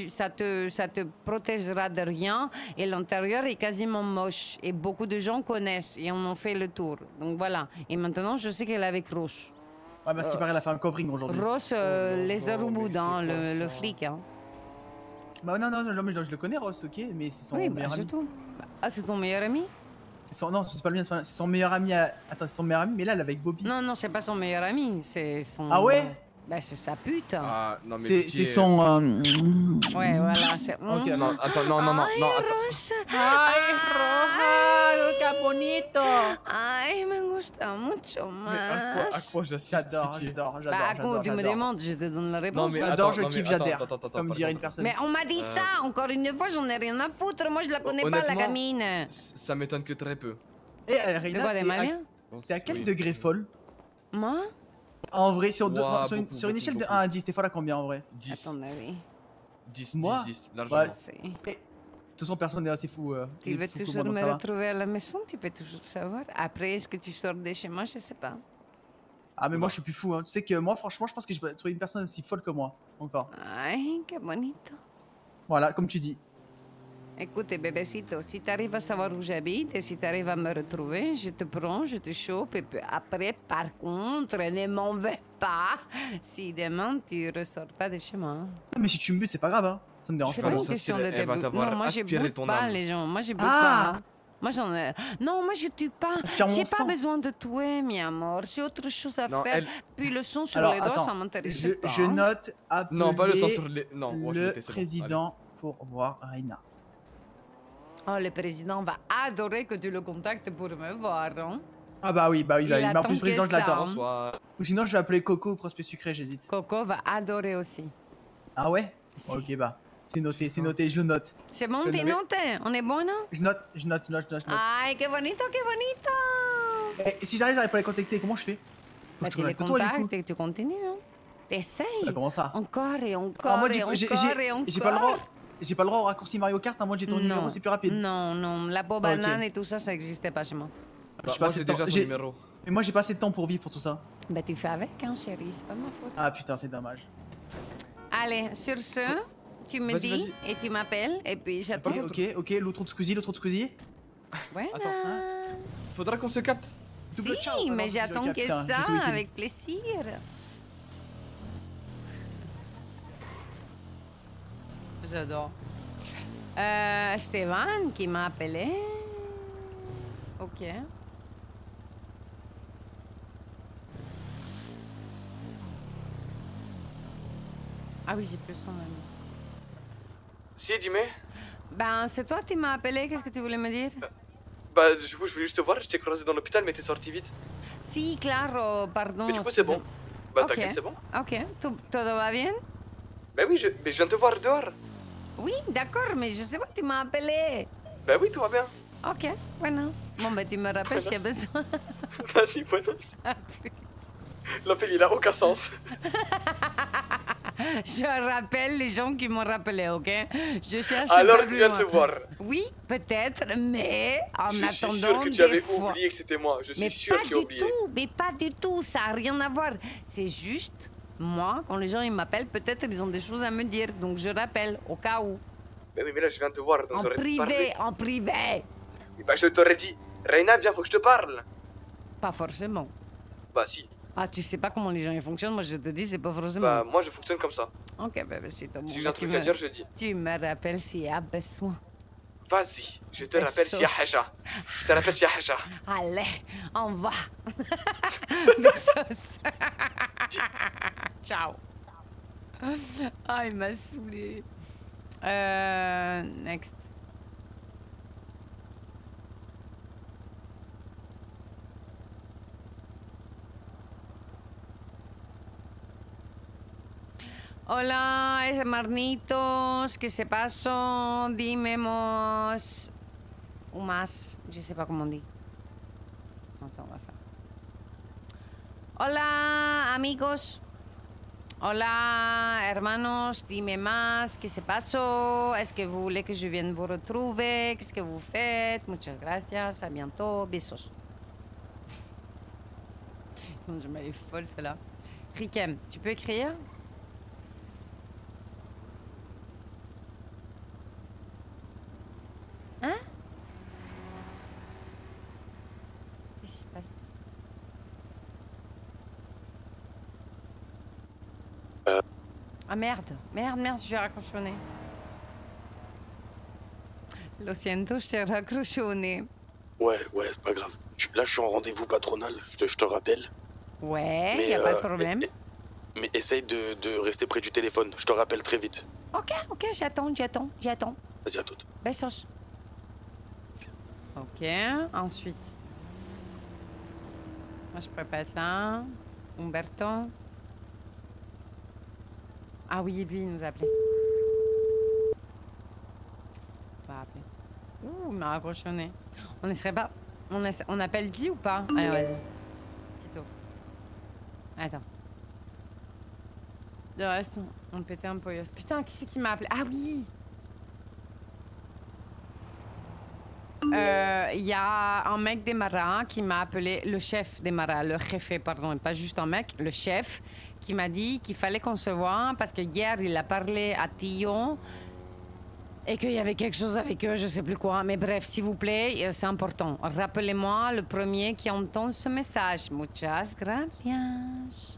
te protégera de rien. Et l'intérieur est quasiment moche. Et beaucoup de gens connaissent et on en fait le tour. Donc, voilà. Et maintenant, je sais qu'elle est avec Rose. Ouais, parce qu'il paraît, elle a fait un covering aujourd'hui. Rose, les heures au bout, mais hein, c'est quoi le ça? flic. Hein. Bah non, mais je le connais, Ross, ok, mais c'est son Oui, bah, meilleur c'est ami. tout. Ah, c'est ton meilleur ami? Non, c'est pas le mien, c'est son meilleur ami. Attends, c'est son meilleur ami, mais là, elle est avec Bobby. Non, non, c'est pas son meilleur ami, c'est son... Ah ouais? Bah, c'est sa pute. Ah, non, mais C'est pitié. son. Ouais, voilà, c'est... Ok, Non, attends, non, attends. Rose. Ay, Roja, qué bonito. Ay, me gusta mucho Mais à más. quoi j'assiste, J'adore, pitié. j'adore, Bah, j'adore. quand tu me demandes, je te donne la réponse. mais J'adore, attends, je non, kiffe, mais attends, j'adhère. attends, Comme par dirait une contre. personne. Mais on m'a dit ça, encore une fois, j'en ai rien à foutre. Moi, je la connais pas, la Honnêtement, gamine. Ça m'étonne que très peu. Et De Reina, quoi, des Maliens? t'es à quel Oui. degré folle? Moi? En vrai, sur Ouah, sur une beaucoup, échelle de beaucoup. 1 à 10, t'es folle à combien en vrai? 10. À ton avis. 10, Moi 10, largement. Ouais. C'est- De toute façon, personne n'est assez fou. Tu veux fou toujours comme moi, donc me ça va. retrouver à la maison, tu peux toujours savoir. Après, est-ce que tu sors de chez moi, je sais pas. Ah, mais moi, je suis plus fou. Hein. Tu sais que moi, franchement, je pense que je peux trouver une personne aussi folle que moi. Encore. Ay, qué bonito. Voilà, comme tu dis. Écoute, bébécito, si tu arrives à savoir où j'habite et si tu arrives à me retrouver, je te prends, je te chope et puis après, par contre, ne m'en veux pas si demain tu ressors pas de chez moi. Mais si tu me butes, c'est pas grave. Hein. Ça me dérange C'est pas. pas bon, une ça, question de c'est- te elle va buter. t'avoir Non, moi je aspiré bute ton pas âme. les gens. Moi je bute Ah. pas. Moi j'en ai... Non, moi je tue pas. Aspire mon J'ai pas sang. besoin de tuer, mi amour. J'ai autre chose à Non, faire. elle- Puis le son sur Alors, les doigts, attends, ça m'intéresse Je, pas. je note appeler Non, pas le sang sur les. Non, moi, je le l'étais, c'est bon. président pour voir Reina. Oh, le président va adorer que tu le contactes pour me voir. Hein? Ah bah oui, Il bah, mais en attend plus président, que je ça, l'attends. hein. Bonsoir. Ou sinon, je vais appeler Coco ou Prospect Sucré, j'hésite. Coco va adorer aussi. Ah ouais? Si. Ok, bah. C'est noté, je le note. C'est bon, Je t'es l'avais- noté. On est bon, non? Je note. Ay, qué bonito, qué bonito. Et si j'arrive pas à les contacter, comment je fais? Faut Bah, que je tu les contacte toi, du coup. contactes et tu continues. Hein? T'essayes. Bah, comment ça? Encore et Ah, encore moi, et encore et encore. j'ai pas le droit. J'ai pas le droit au raccourci Mario Kart, hein. Moi, j'ai ton numéro, c'est plus rapide. Non, non, la peau Ok. banane et tout ça, ça n'existait pas chez moi. Bah, J'ai pas moi, assez j'ai de temps. déjà son J'ai- numéro. Mais moi, j'ai pas assez de temps pour vivre pour tout ça. Bah, tu fais avec, hein, chérie, c'est pas ma faute. Ah putain, c'est dommage. Allez, sur ce, tu me Vas-y, dis et tu m'appelles et puis j'attends. Ok, l'autre de Squeezie. Buenas. Faudra qu'on se capte. Double ciao. Si, Ah mais non, j'attends je que capte, ça, j'ai tout écrit. avec plaisir. J'adore. Stéphane qui m'a appelé. Ok. Ah oui, j'ai plus son ami. Si, dis-moi. Ben, c'est toi qui m'as appelé, qu'est-ce que tu voulais me dire? Bah, du coup, je voulais juste te voir, je t'ai croisé dans l'hôpital, mais t'es sorti vite. Si, claro, pardon. Mais du coup, c'est bon. Bah, Ok. t'inquiète, c'est bon. Ok, todo va bien? Bah oui, mais je viens te voir dehors. Oui, d'accord, mais je sais pas, tu m'as appelé. Bah oui, tout va bien. Ok, buenas. Bon, ben, tu me rappelles s'il y a besoin. Vas-y, buenas. À plus. L'appel, il a aucun sens. Je rappelle les gens qui m'ont rappelé, ok? Je cherche Alors, pas tu plus viens de loin. se voir. Oui, peut-être, mais en Je suis sûr attendant que tu des avais fois. oublié que c'était moi. Je suis Mais sûr pas que tu as du oublié. tout, mais pas du tout, ça n'a rien à voir. C'est juste, moi, quand les gens ils m'appellent, peut-être ils ont des choses à me dire, donc je rappelle, au cas où. Bah oui, mais là, je viens de te voir, donc En j'aurais dû te parler. privé, en privé. Bah, je t'aurais dit, Reina, viens, faut que je te parle. Pas forcément. Bah, si. Ah, tu sais pas comment les gens ils fonctionnent, moi je te dis, c'est pas forcément. Bah, moi, je fonctionne comme ça. Ok, bah, c'est bon. Si j'ai un truc à dire, je dis. Tu me rappelles s'il y a besoin. Vas-y, je te rappelle s'il y a Haja. Je te rappelle s'il y a Haja. Allez, on va. Besos. Ciao. Ah, il m'a saoulé. Next. Hola, Marnitos, ¿qué se pasó? Dimemos. Ou más, je sais pas comment on dit. Attends, on va faire. Hola, amigos. Hola, hermanos, dime más. ¿Qué se pasó? Est-ce que vous voulez que je vienne vous retrouver? Qu'est-ce que vous faites? Muchas gracias, à bientôt. Besos. Je m'allais folle, celle-là. Rikem, tu peux écrire? Hein? Qu'est-ce qui se passe? Ah merde, merde, je suis raccrochonnée. Lo siento, je t'ai raccrochonné. Ouais, c'est pas grave. Là, je suis en rendez-vous patronal, je te rappelle. Ouais, Mais, y a pas de problème. Mais essaye de rester près du téléphone, je te rappelle très vite. Ok, j'attends. Vas-y, à toute. Besos. Ok, ensuite. Moi, je pourrais pas être là. Umberto. Ah oui, lui, il nous a appelé. On va appeler. Ouh, il m'a raccrochonné. On essaierait pas... On appelle Di ou pas? Allez, vas-y. Tito. Attends. Le reste, on pétait un peu. Putain, qui c'est qui m'a appelé? Ah oui! Il y a un mec des Maras qui m'a appelé, le chef des Maras, le jefe, pardon, et pas juste un mec, le chef, qui m'a dit qu'il fallait qu'on se voit parce que hier il a parlé à Tillon et qu'il y avait quelque chose avec eux, je sais plus quoi. Mais bref, s'il vous plaît, c'est important. Rappelez-moi le premier qui entend ce message. Muchas gracias.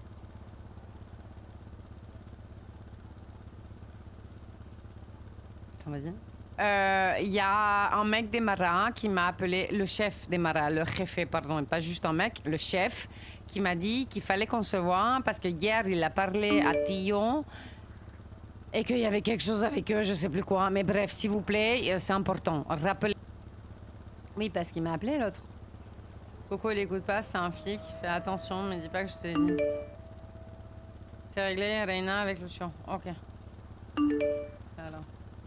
Vas-y. Il y a un mec des Maras qui m'a appelé, le chef des Maras, le jefe, pardon, et pas juste un mec, le chef, qui m'a dit qu'il fallait qu'on se voit parce que hier il a parlé à Tillon et qu'il y avait quelque chose avec eux, je sais plus quoi. Mais bref, s'il vous plaît, c'est important. Rappelez. Oui, parce qu'il m'a appelé l'autre. Coco, il écoute pas, c'est un flic. Fais attention, mais dis pas que je te l'ai dit. C'est réglé, Reina avec Lucio. Ok. Alors.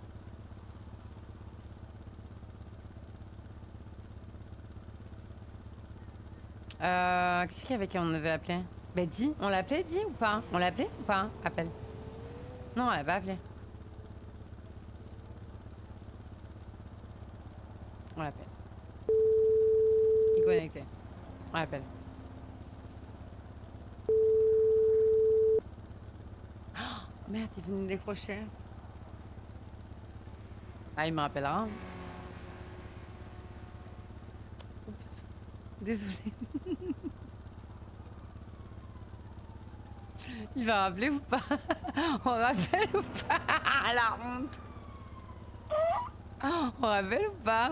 Qui c'est avec qui on devait appeler? Ben Di, on l'appelait Di ou pas? On l'appelait ou pas? Appelle. Non, elle va appeler. On l'appelle. Il est connecté. On l'appelle. Oh, merde, il venait de décrocher. Ah, il me rappellera. Oups. Désolée. Il va rappeler ou pas? On rappelle ou pas? La honte. On rappelle ou pas?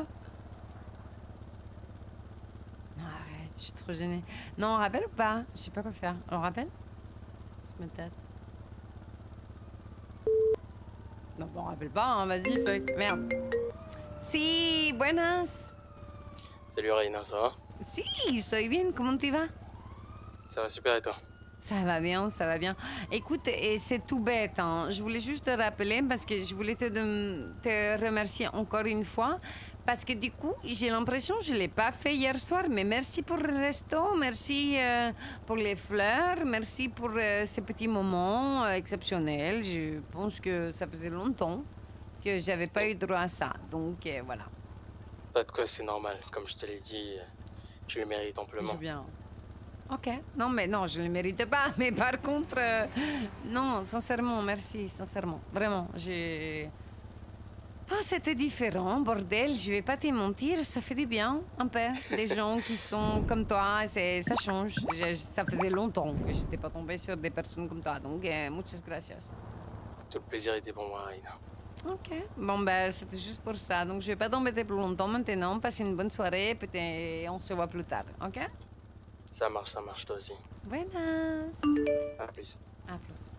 Non, arrête, je suis trop gênée. Non, on rappelle ou pas? Je sais pas quoi faire. On rappelle? Je me tâte. Non, bon, rappelle pas, hein, vas-y, feuille. Merde. Si, buenas. Salut Reina, ça va? Si, soy bien, comment tu vas? Ça va super et toi? Ça va bien, ça va bien. Écoute, et c'est tout bête, hein. Je voulais juste te rappeler parce que je voulais te remercier encore une fois. Parce que du coup, j'ai l'impression que je ne l'ai pas fait hier soir, mais merci pour le resto, merci pour les fleurs, merci pour ces petits moments exceptionnels. Je pense que ça faisait longtemps que j'avais pas eu droit à ça, donc voilà. Pas de quoi, c'est normal. Comme je te l'ai dit, tu le mérites amplement. Je bien. Ok. Non, mais non, je ne le mérite pas. Mais par contre, non, sincèrement, merci, sincèrement. Vraiment, j'ai... Ah, c'était différent, bordel, je vais pas te mentir, ça fait du bien, un peu. Des gens qui sont comme toi, ça change. Ça faisait longtemps que j'étais pas tombée sur des personnes comme toi, donc muchas gracias. Tout le plaisir était pour moi, Reina. Ok, bon ben c'était juste pour ça, donc je vais pas t'embêter plus longtemps maintenant, passe une bonne soirée, peut-être on se voit plus tard, ok? Ça marche, toi aussi. Buenas. À plus. À plus.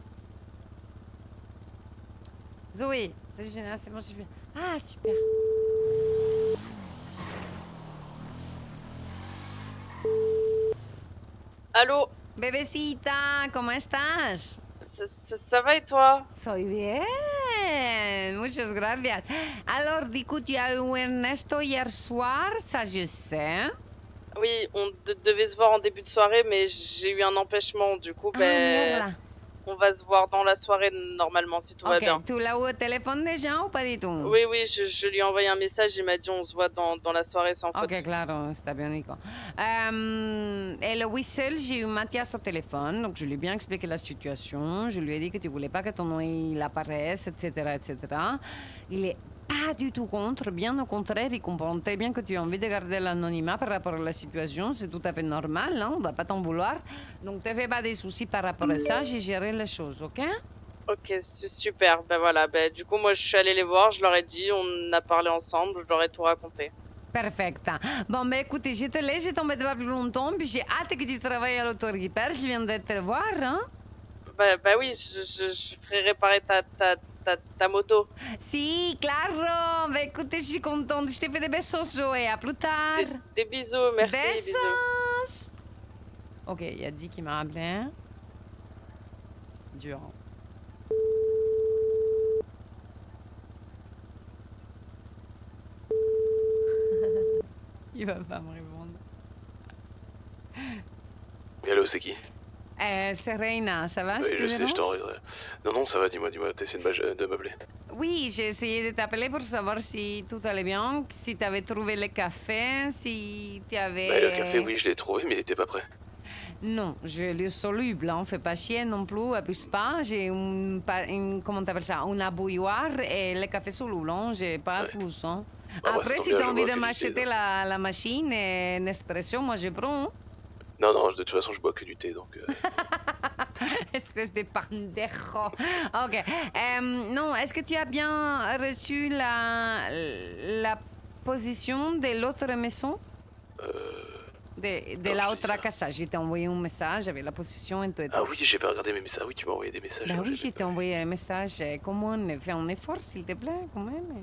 Zoé, salut Général, c'est bon, j'ai vu. Ah, super. Allô? Bebecita, ¿cómo estás? Ça va et toi? Soy bien, muchas gracias. Alors, du coup, tu as eu Ernesto hier soir, ça je sais. Oui, on devait se voir en début de soirée, mais j'ai eu un empêchement, du coup, merde. On va se voir dans la soirée normalement, si tout va bien. Tu l'as eu au téléphone déjà ou pas du tout? Oui, je lui ai envoyé un message, il m'a dit on se voit dans la soirée sans faute. Ok, claro, está bien, Nico. Et le whistle, j'ai eu Mathias au téléphone, donc je lui ai bien expliqué la situation. Je lui ai dit que tu voulais pas que ton nom il apparaisse, etc., etc. Il est pas du tout contre, bien au contraire, il comprend très bien que tu as envie de garder l'anonymat par rapport à la situation, c'est tout à fait normal, hein, on va pas t'en vouloir. Donc ne fais pas des soucis par rapport à ça, j'ai géré les choses, ok? Ok, super, ben voilà, du coup moi je suis allée les voir, je leur ai dit, on a parlé ensemble, je leur ai tout raconté. Perfect. Bon, mais écoutez, je te laisse, je t'embête pas plus longtemps, puis j'ai hâte que tu travailles à l'autoripère, je viens de te voir, hein? Bah oui, je ferai réparer ta moto. Si, claro. Bah écoutez, je suis contente. Je te fais des besos, Zoé. À plus tard. Des bisous, merci. Besos. Bisous. Ok, il y a Di qui m'a appelé. Dur. Il va pas me répondre. Mais allô, c'est qui? C'est Reina, ça va? Oui, je sais, je t'en... Non, ça va, dis-moi, t'as essayé de m'appeler? Oui, j'ai essayé de t'appeler pour savoir si tout allait bien, si tu avais trouvé le café, si tu avais... Bah, le café, oui, je l'ai trouvé, mais il était pas prêt. Non, je l'ai soluble, hein, fais pas chier non plus, abuse pas. J'ai comment t'appelles ça, une bouilloire et le café soluble, hein, j'ai pas plus. Hein. Après, si tu as envie de m'acheter la machine Nespresso, moi je prends. Hein. Non, de toute façon, je bois que du thé, donc... Espèce de pendejo. Ok. Non, est-ce que tu as bien reçu la position de l'autre maison? De la autre casa. Je t'ai envoyé un message avec la position et tout. Ah oui, j'ai pas regardé mes messages. Ah oui, tu m'as envoyé des messages. Bah oui, je t'ai envoyé un message. Comment on fait un effort, s'il te plaît, quand même?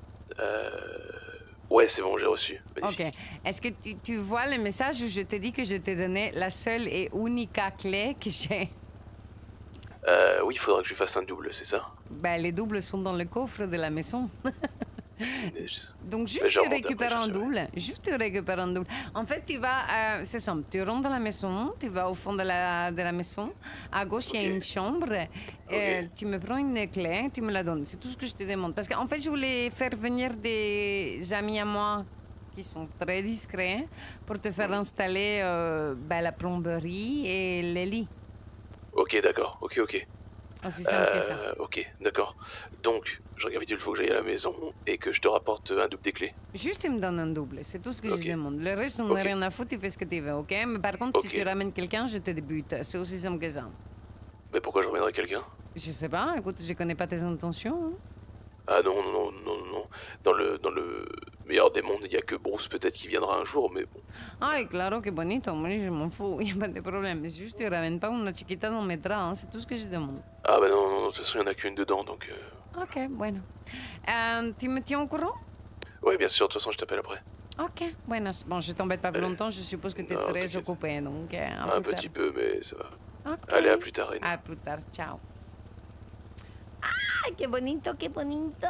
Ouais, c'est bon, j'ai reçu. Magnifique. Ok. Est-ce que tu vois le message où je t'ai dit que je t'ai donné la seule et unique clé que j'ai? Oui, il faudra que je fasse un double, c'est ça? Ben, les doubles sont dans le coffre de la maison. Donc, juste tu récupères un double. Juste tu récupères un double. En fait, tu vas... c'est simple. Tu rentres dans la maison, tu vas au fond de la maison. À gauche, il y a une chambre. Tu me prends une clé, tu me la donnes. C'est tout ce que je te demande. Parce qu'en fait, je voulais faire venir des amis à moi qui sont très discrets pour te faire installer la plomberie et les lits. Ok, d'accord. Ok. Aussi simple que ça. Ok, d'accord. Donc, je récapitule, il faut que j'aille à la maison et que je te rapporte un double des clés. Juste, tu me donnes un double, c'est tout ce que je demande. Le reste, on n'a rien à foutre, tu fais ce que tu veux, ok? Mais par contre, si tu ramènes quelqu'un, je te débute. C'est aussi simple que ça. Mais pourquoi je ramènerais quelqu'un? Je sais pas, écoute, je connais pas tes intentions. Hein. Ah non. Dans le... meilleur des mondes, il y a que Bruce peut-être qui viendra un jour, mais bon. Ay, claro, qué bonito. Moi, je m'en fous. Il n'y a pas de problème. C'est juste, tu ramènes pas une chiquita dans mes draps. Hein. C'est tout ce que je demande. Ah bah non, non, de toute façon, il n'y en a qu'une dedans, donc... Ok, bueno. Tu me tiens au courant? Oui, bien sûr, de toute façon, je t'appelle après. Ok, bueno. Bon, je t'embête pas plus longtemps. Je suppose que tu es Non, très t'inquiète. occupé, donc... Un petit peu, mais ça va. Ok. Allez, à plus tard, Reina. À plus tard. Ciao. Ay, qué bonito, qué bonito.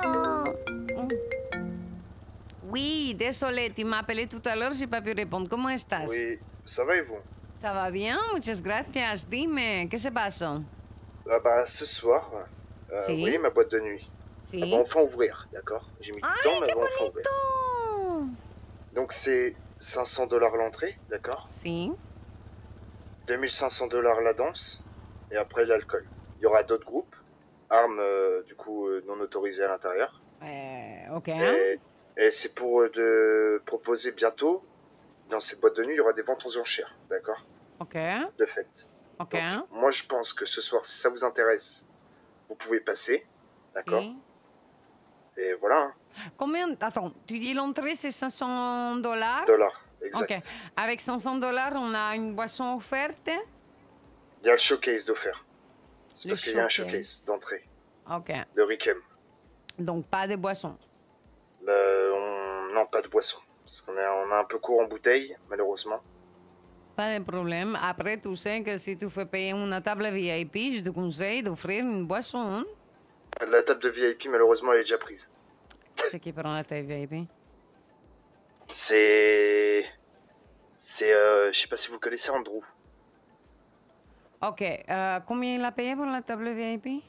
Oui, désolé, tu m'as appelé tout à l'heure, j'ai pas pu répondre. ¿Cómo estás? Oui, ça va et vous? Ça va bien, muchas gracias. Dime, ¿qué se pasa? Ah bah, ce soir, Si. vous voyez ma boîte de nuit? Si. Elle va enfin ouvrir, d'accord? J'ai mis du temps, mais elle va enfin ouvrir. Donc c'est 500 $ l'entrée, d'accord? Si. 2500 $ la danse, et après l'alcool. Il y aura d'autres groupes, armes du coup non autorisées à l'intérieur. Ok. Et c'est pour de proposer bientôt, dans cette boîte de nuit, il y aura des ventes aux enchères, d'accord? Ok. De fait. Ok. Donc, moi je pense que ce soir, si ça vous intéresse, vous pouvez passer, d'accord? Si. Et voilà. Hein. Combien... Attends, tu dis l'entrée c'est 500 $? Dollars, exact. Ok. Avec 500 $, on a une boisson offerte? Il y a le showcase d'offert. C'est Le parce qu'il y a un showcase. showcase d'entrée. Ok. De Rickem. Donc pas de boisson. Non, pas de boisson. Parce qu'on on a un peu court en bouteilles, malheureusement. Pas de problème. Après, tu sais que si tu fais payer une table VIP, je te conseille d'offrir une boisson. Hein? La table de VIP, malheureusement, elle est déjà prise. C'est qui prend la table VIP? C'est... je sais pas si vous connaissez Andrew. Ok. Combien il a payé pour la table VIP?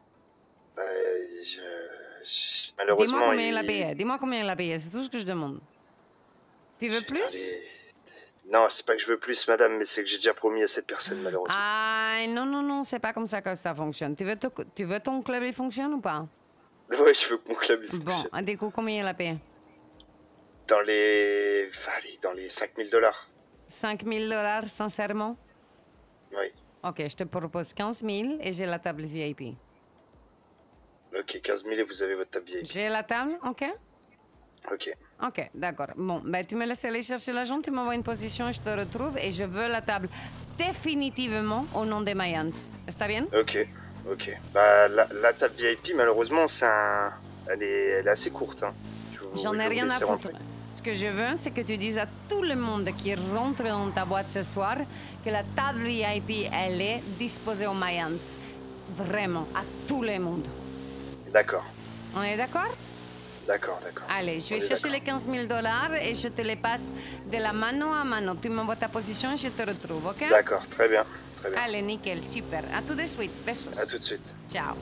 Malheureusement, Dis-moi combien il a payé. Dis-moi combien il a payé. C'est tout ce que je demande. Tu veux plus? Non, c'est pas que je veux plus, madame, mais c'est que j'ai déjà promis à cette personne, malheureusement. Ah, non, non, non, c'est pas comme ça que ça fonctionne. Tu veux ton club, il fonctionne ou pas? Ouais, je veux que mon club il fonctionne. Bon, du coup, combien il a payé? Dans les... Allez, dans les 5000 $. 5 000 $, sincèrement? Oui. Ok, je te propose 15 000 et j'ai la table VIP. Ok, 15 000 et vous avez votre table VIP. J'ai la table, ok? Ok. Ok, d'accord. Bon, ben tu me laisses aller chercher l'agent, tu m'envoies une position et je te retrouve et je veux la table définitivement au nom de Mayans. Está bien? Ok, ok. Bah, la table VIP, malheureusement, c'est un... elle est assez courte. Hein. J'en ai rien à foutre. Ce que je veux, c'est que tu dises à tout le monde qui rentre dans ta boîte ce soir que la table VIP, elle est disposée aux Mayans. Vraiment, à tout le monde. D'accord. On est d'accord? D'accord, d'accord. Allez, je vais chercher les 15 000 $ et je te les passe de la mano à mano. Tu m'envoies ta position et je te retrouve, ok? D'accord, très bien. Très bien. Allez, nickel, super. À tout de suite. Besos. À tout de suite. Ciao.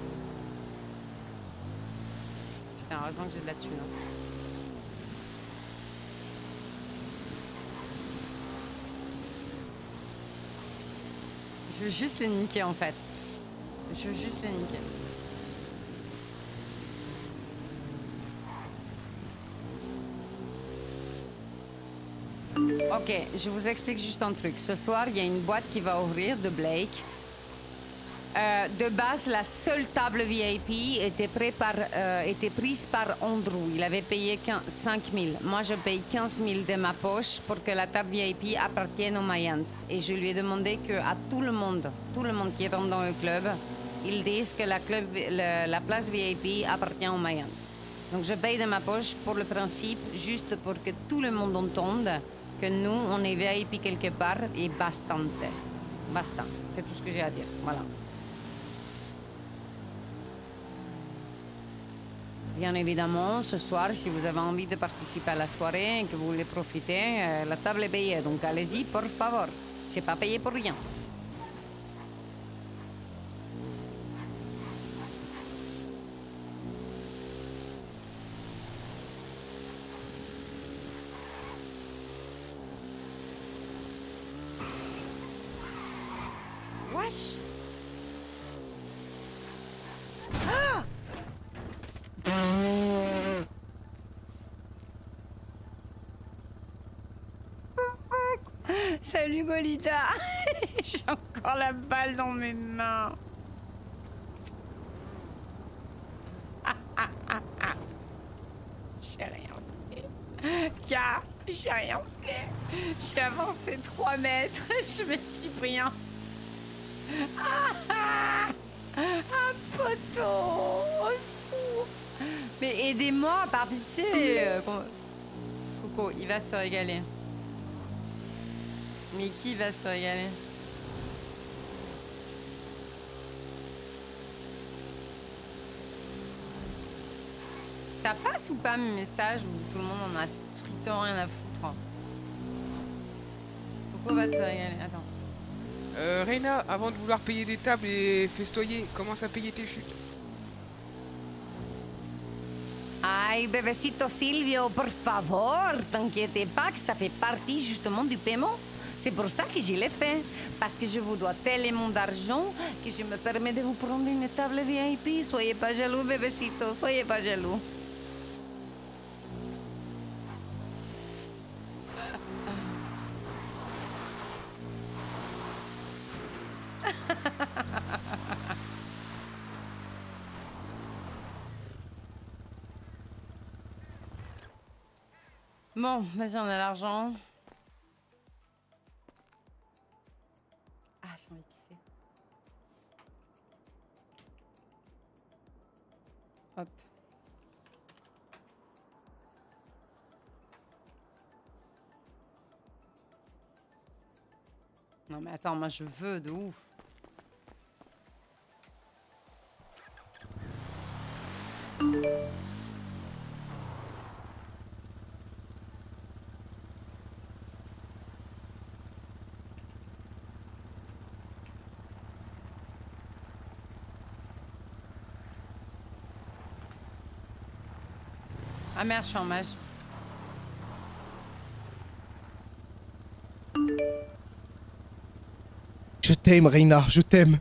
Putain, heureusement que j'ai de la thune. Hein. Je veux juste les niquer, en fait. Je veux juste les niquer. Ok, je vous explique juste un truc. Ce soir, il y a une boîte qui va ouvrir de Blake. De base, la seule table VIP était prise par Andrew. Il avait payé 5 000. Moi, je paye 15 000 de ma poche pour que la table VIP appartienne aux Mayans. Et je lui ai demandé qu'à tout le monde qui rentre dans le club, ils disent que la place VIP appartient aux Mayans. Donc, je paye de ma poche pour le principe, juste pour que tout le monde entende que nous, on est VIP quelque part et bastante. Basta. C'est tout ce que j'ai à dire. Voilà. Bien évidemment, ce soir, si vous avez envie de participer à la soirée et que vous voulez profiter, la table est payée. Donc allez-y, por favor. J'ai pas payé pour rien. Wesh. Ah! Salut Bolita. J'ai encore la balle dans mes mains. J'ai rien fait. gars, j'ai rien fait. J'ai avancé 3 mètres, je me suis pris un poteau au secours. Mais aidez-moi, par pitié. Coco, il va se régaler. Mais qui va se régaler? Ça passe ou pas mes messages où tout le monde en a strictement rien à foutre? Coco va se régaler. Attends. Reina, avant de vouloir payer des tables et festoyer, commence à payer tes chutes. Ay, bebecito Silvio, por favor, t'inquiétez pas que ça fait partie justement du paiement. C'est pour ça que je l'ai fait. Parce que je vous dois tellement d'argent que je me permets de vous prendre une table VIP. Soyez pas jaloux, bebecito, soyez pas jaloux. Bon, vas-y, on a l'argent. Ah, j'ai envie de pisser. Hop. Non mais attends, moi je veux de ouf. Ah merde, je suis en mage. Je t'aime, Reina, je t'aime.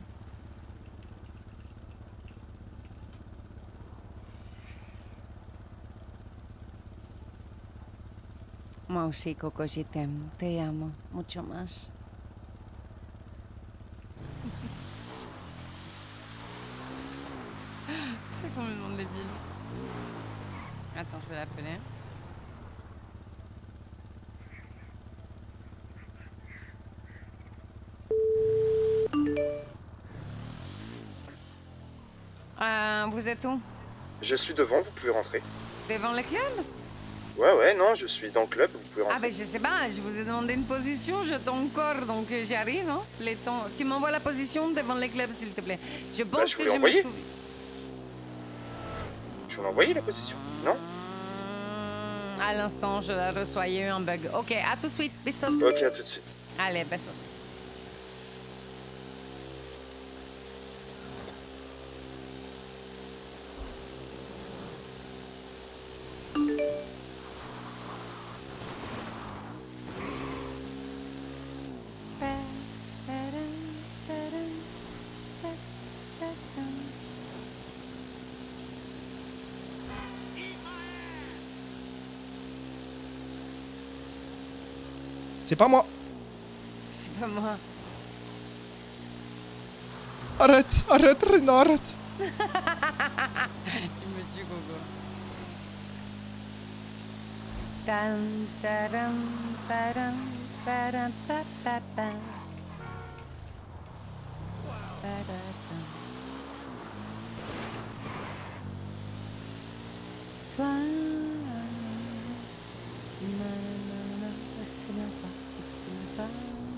Moi aussi, Coco, je t'aime. Te amo mucho más. C'est complètement débile. Attends, je vais l'appeler. Vous êtes où? Je suis devant, vous pouvez rentrer. Devant le club? Ouais, non, je suis dans le club, vous pouvez rentrer. Ah ben je sais pas, je vous ai demandé une position, je t'en encore, donc j'y arrive, hein. Les temps... Tu m'envoies la position devant le club, s'il te plaît. Je pense que je me souviens... Je vous l'ai envoyé la position, non? À l'instant, je la reçois, il y a eu un bug. Ok, à tout de suite, besos. Ok, à tout de suite. Allez, besos. C'est pas moi. C'est pas moi. Arrête, arrête, Reina, arrête. Il me tue, Coco. Tan, taram, param, param, pa, pa, pa. Paratam. Toi, nanana, c'est bien toi, c'est bien toi.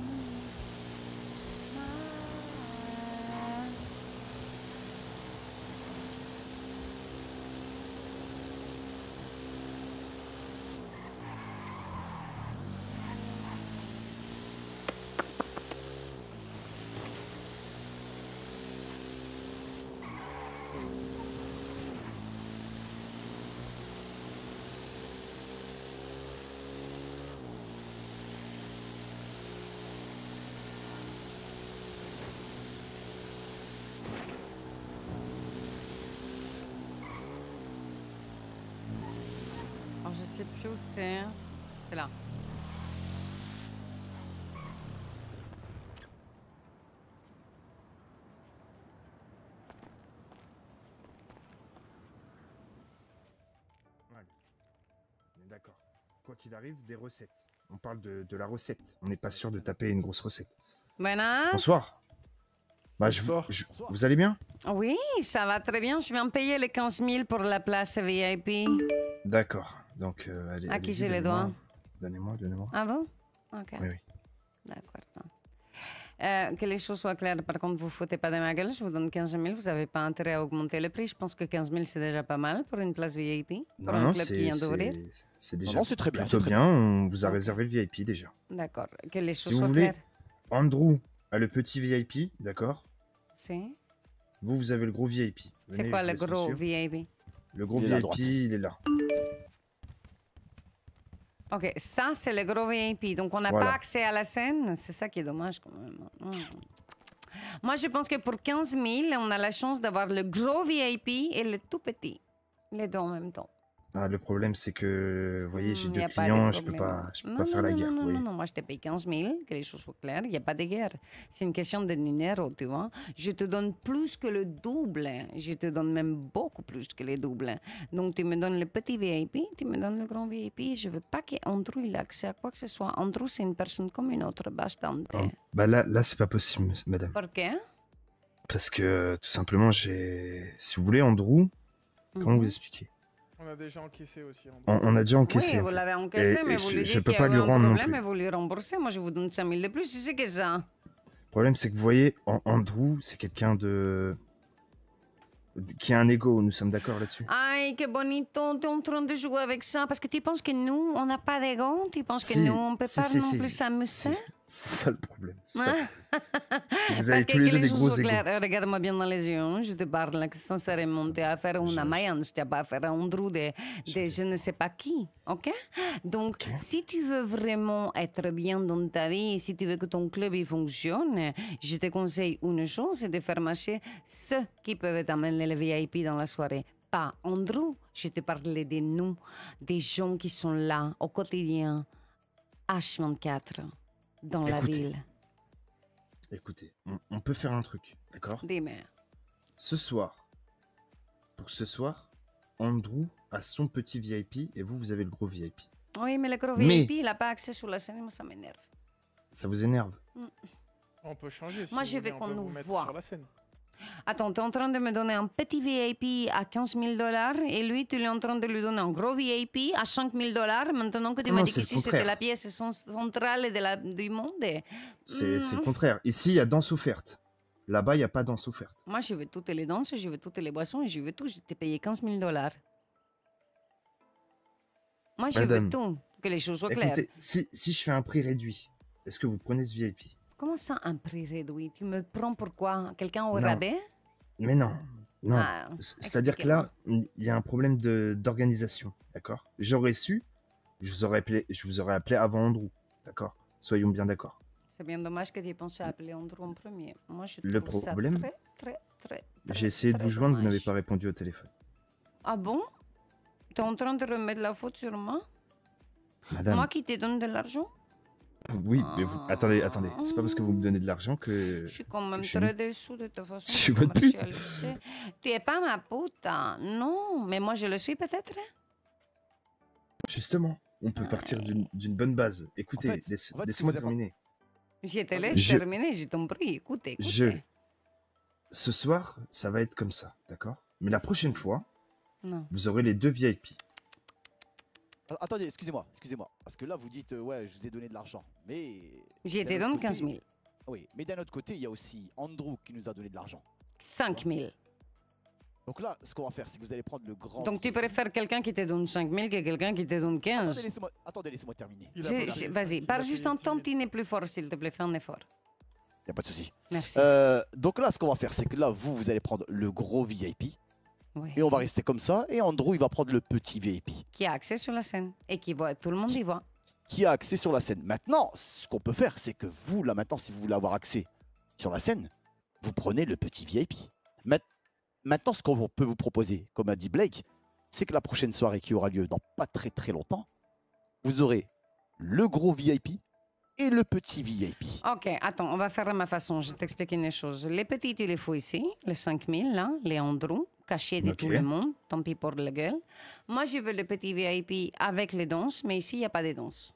Alors je sais plus où c'est. C'est là. Ouais. On est d'accord. quoi qu'il arrive, des recettes. On parle de la recette. On n'est pas sûr de taper une grosse recette. Buenas. Bonsoir. Bah, vous allez bien? Oui, ça va très bien. Je viens de payer les 15 000 pour la place VIP. D'accord. Donc, allez. À qui j'ai les doigts? Donnez-moi. Ah bon? Ok. Oui. D'accord. Que les choses soient claires, par contre, vous ne foutez pas de ma gueule, je vous donne 15 000, vous n'avez pas intérêt à augmenter le prix. Je pense que 15 000, c'est déjà pas mal pour une place VIP, pour un club qui vient d'ouvrir. C'est déjà non, c'est très bien, plutôt bien. On vous a réservé le VIP déjà. D'accord. Que les choses Si vous soient voulez, claires. Andrew a le petit VIP, d'accord? Si. Vous avez le gros VIP. C'est quoi le gros VIP? Le gros VIP, il est là. Ok, ça c'est le gros VIP. Donc on n'a Voilà. pas accès à la scène. C'est ça qui est dommage quand même. Moi je pense que pour 15 000, on a la chance d'avoir le gros VIP et le tout petit. Les deux en même temps. Ah, le problème, c'est que, vous voyez, j'ai Y deux a pas de clients, je peux problème. pas faire la guerre. Non, vous voyez. moi je te paye 15 000, que les choses soient claires, il n'y a pas de guerre. C'est une question de dinero, tu vois. Je te donne plus que le double, je te donne même beaucoup plus que le double. Donc tu me donnes le petit VIP, tu me donnes le grand VIP, je ne veux pas qu'Andrew ait accès à quoi que ce soit. Andrew, c'est une personne comme une autre, bastante. Oh, bah là, c'est pas possible, madame. Pourquoi? Parce que, tout simplement, si vous voulez, Andrew, comment vous expliquer? On a déjà encaissé aussi. On a déjà encaissé. Oui, en vous fait. l'avez encaissé, Et mais vous lui je dites peux qu'il y pas a lui eu un rendre non problème plus. et vous lui remboursez. Moi, je vous donne 5 000 de plus, c'est que ça. Le problème, c'est que vous voyez, Andrew, c'est quelqu'un qui a un ego, nous sommes d'accord là-dessus. Ay, qué bonito, tu es en train de jouer avec ça. Parce que tu penses que nous, on n'a pas d'ego? Tu penses que Si, nous, on peut si, pas si, non si, plus s'amuser? C'est ça le problème. C'est ça. Ah. Vous avez Parce tous les que deux des choses gros soient égos. claires, regarde-moi bien dans les yeux, hein, je te parle sincèrement, tu as affaire à une Mayence, tu n'as pas affaire à un Andrew de je ne sais pas qui, ok? Donc, si tu veux vraiment être bien dans ta vie, si tu veux que ton club il fonctionne, je te conseille une chose, c'est de faire marcher ceux qui peuvent t'amener le VIP dans la soirée. Pas Andrew, je te parlais de nous, des gens qui sont là au quotidien, H24, dans la Écoutez. ville. Écoutez, on peut faire un truc, d'accord? Dis-moi. Pour ce soir, Andrew a son petit VIP et vous avez le gros VIP. Oui, mais le gros Mais- VIP, il n'a pas accès sur la scène, moi ça m'énerve. Ça vous énerve? On peut changer. Si Moi, vous je veux voulez, on qu'on peut nous vous mettre voit. sur la scène. Attends, tu es en train de me donner un petit VIP à 15 000 $ et lui, tu es en train de lui donner un gros VIP à 5 000 $ maintenant que tu Non, m'as dit c'est le qu'ici c'était contraire. la pièce centrale du monde. C'est le contraire. Ici, il y a danse offerte. Là-bas, il n'y a pas danse offerte. Moi, je veux toutes les danses, je veux toutes les boissons et je veux tout. Je t'ai payé 15 000 $. Moi, je veux Madame, tout. Que les choses soient claires. Écoutez, si je fais un prix réduit, est-ce que vous prenez ce VIP? Comment ça, un prix réduit? Tu me prends pour quoi? Quelqu'un au Non. rabais? Mais non, non. Ah, C'est-à-dire que là, il y a un problème d'organisation, d'accord? J'aurais su, je vous aurais appelé avant Andrew, d'accord? Soyons bien d'accord. C'est bien dommage que tu aies pensé à appeler Andrew en premier. Moi, je Le trouve ça problème, très j'ai essayé de très vous joindre, vous dommage. n'avez pas répondu au téléphone. Ah bon? Tu es en train de remettre la faute sur moi? Madame. Moi qui te donne de l'argent? Oui, mais attendez, c'est pas parce que vous me donnez de l'argent que... Je suis quand même que je très déçue de ta façon Je suis de votre pute. commercialiser. Tu es pas ma pute, hein. Non, mais moi je le suis peut-être. Justement, on peut partir d'une bonne base. Écoutez, En fait, laissez-moi terminer. Je te laisse Je- terminer, je t'en prie. Écoute. Ce soir, ça va être comme ça, d'accord? Mais la prochaine fois, Non. vous aurez les deux VIP. Attendez, excusez-moi. Parce que là, vous dites, ouais, je vous ai donné de l'argent. Mais. J'y d'un te autre donne côté- 15 000. Oui, mais d'un autre côté, il y a aussi Andrew qui nous a donné de l'argent. 5 000. Donc là, ce qu'on va faire, c'est que vous allez prendre le grand. Donc tu préfères quelqu'un qui te donne 5 000 que quelqu'un qui te donne 15. Attendez, laissez-moi terminer. Vas-y, parle juste un tantinet plus fort, s'il te plaît, fais un effort. Y a pas de souci. Merci. Donc là, ce qu'on va faire, c'est que là, vous allez prendre le gros VIP. Oui. Et on va rester comme ça. Et Andrew, il va prendre le petit VIP. Qui a accès sur la scène et qui voit, tout le monde y voit. Qui a accès sur la scène. Maintenant, ce qu'on peut faire, c'est que vous, là, maintenant, si vous voulez avoir accès sur la scène, vous prenez le petit VIP. Maintenant, ce qu'on peut vous proposer, comme a dit Blake, c'est que la prochaine soirée qui aura lieu dans pas très longtemps, vous aurez le gros VIP et le petit VIP. Ok, attends, on va faire à ma façon. Je t'explique une chose. Les petits, tu les fous ici, les 5 000, là, les Andrew. caché de tout Ok. le monde. Tant pis pour la gueule. Moi, je veux le petit VIP avec les danses, mais ici, il n'y a pas de danses.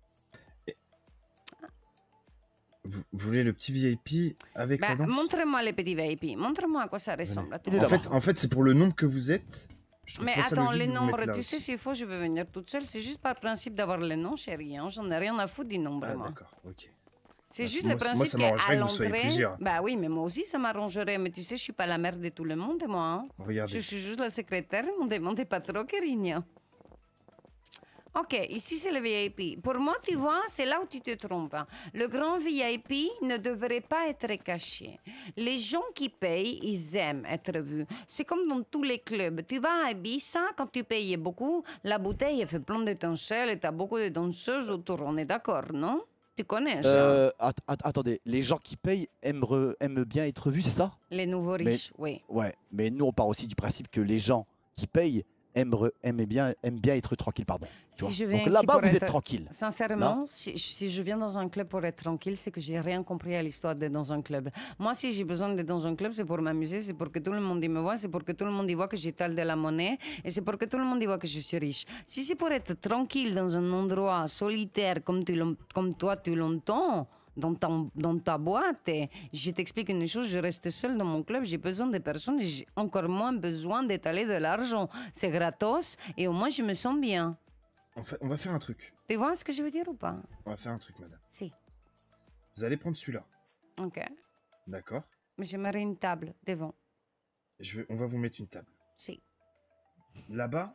Vous voulez le petit VIP avec la Bah, danse? montre-moi le petit VIP. Montre-moi à quoi ça ressemble. Attends. En fait, c'est pour le nombre que vous êtes. Je trouve Mais pas ça attends, logique les de vous nombres, mettre là tu sais, aussi. s'il faut, je vais venir toute seule. C'est juste par principe d'avoir les noms, chérie. Hein. J'en ai rien à foutre du nombre, Ah, moi. d'accord, ok. C'est Bah, juste moi, le ça principe m'arrangerait qu'à que vous soyez l'entrée... plusieurs. Bah oui, mais moi aussi, ça m'arrangerait. Mais tu sais, je suis pas la mère de tout le monde, moi. Hein. Regardez. Je suis juste la secrétaire. Ne me demandez pas trop, Karine. Ok, ici c'est le VIP. Pour moi, tu vois, c'est là où tu te trompes. Le grand VIP ne devrait pas être caché. Les gens qui payent, ils aiment être vus. C'est comme dans tous les clubs. Tu vas à Ibiza, quand tu payes beaucoup, la bouteille elle fait plein d'étincelles et tu as beaucoup de danseuses autour. On est d'accord, non? Tu connais ça? Attendez, les gens qui payent aiment bien être vus, c'est ça? Les nouveaux Mais- riches, oui. Ouais, mais nous on part aussi du principe que les gens qui payent aiment bien être tranquilles, pardon. Tu vois. je viens Donc ici là-bas pour vous être- êtes tranquille. Sincèrement, Là. si je viens dans un club pour être tranquille, c'est que j'ai rien compris à l'histoire d'être dans un club. Moi, si j'ai besoin d'être dans un club, c'est pour m'amuser, c'est pour que tout le monde y me voit, c'est pour que tout le monde y voit que j'étale de la monnaie, et c'est pour que tout le monde y voit que je suis riche. Si c'est pour être tranquille dans un endroit solitaire comme toi tu l'entends, dans ta boîte, et je t'explique une chose, je reste seule dans mon club, j'ai besoin de personnes, j'ai encore moins besoin d'étaler de l'argent. C'est gratos, et au moins je me sens bien. On va faire un truc. Tu vois ce que je veux dire ou pas? On va faire un truc, madame. Si. Vous allez prendre celui-là. Ok. D'accord? Mais j'aimerais une table devant. On va vous mettre une table. Si. Là-bas,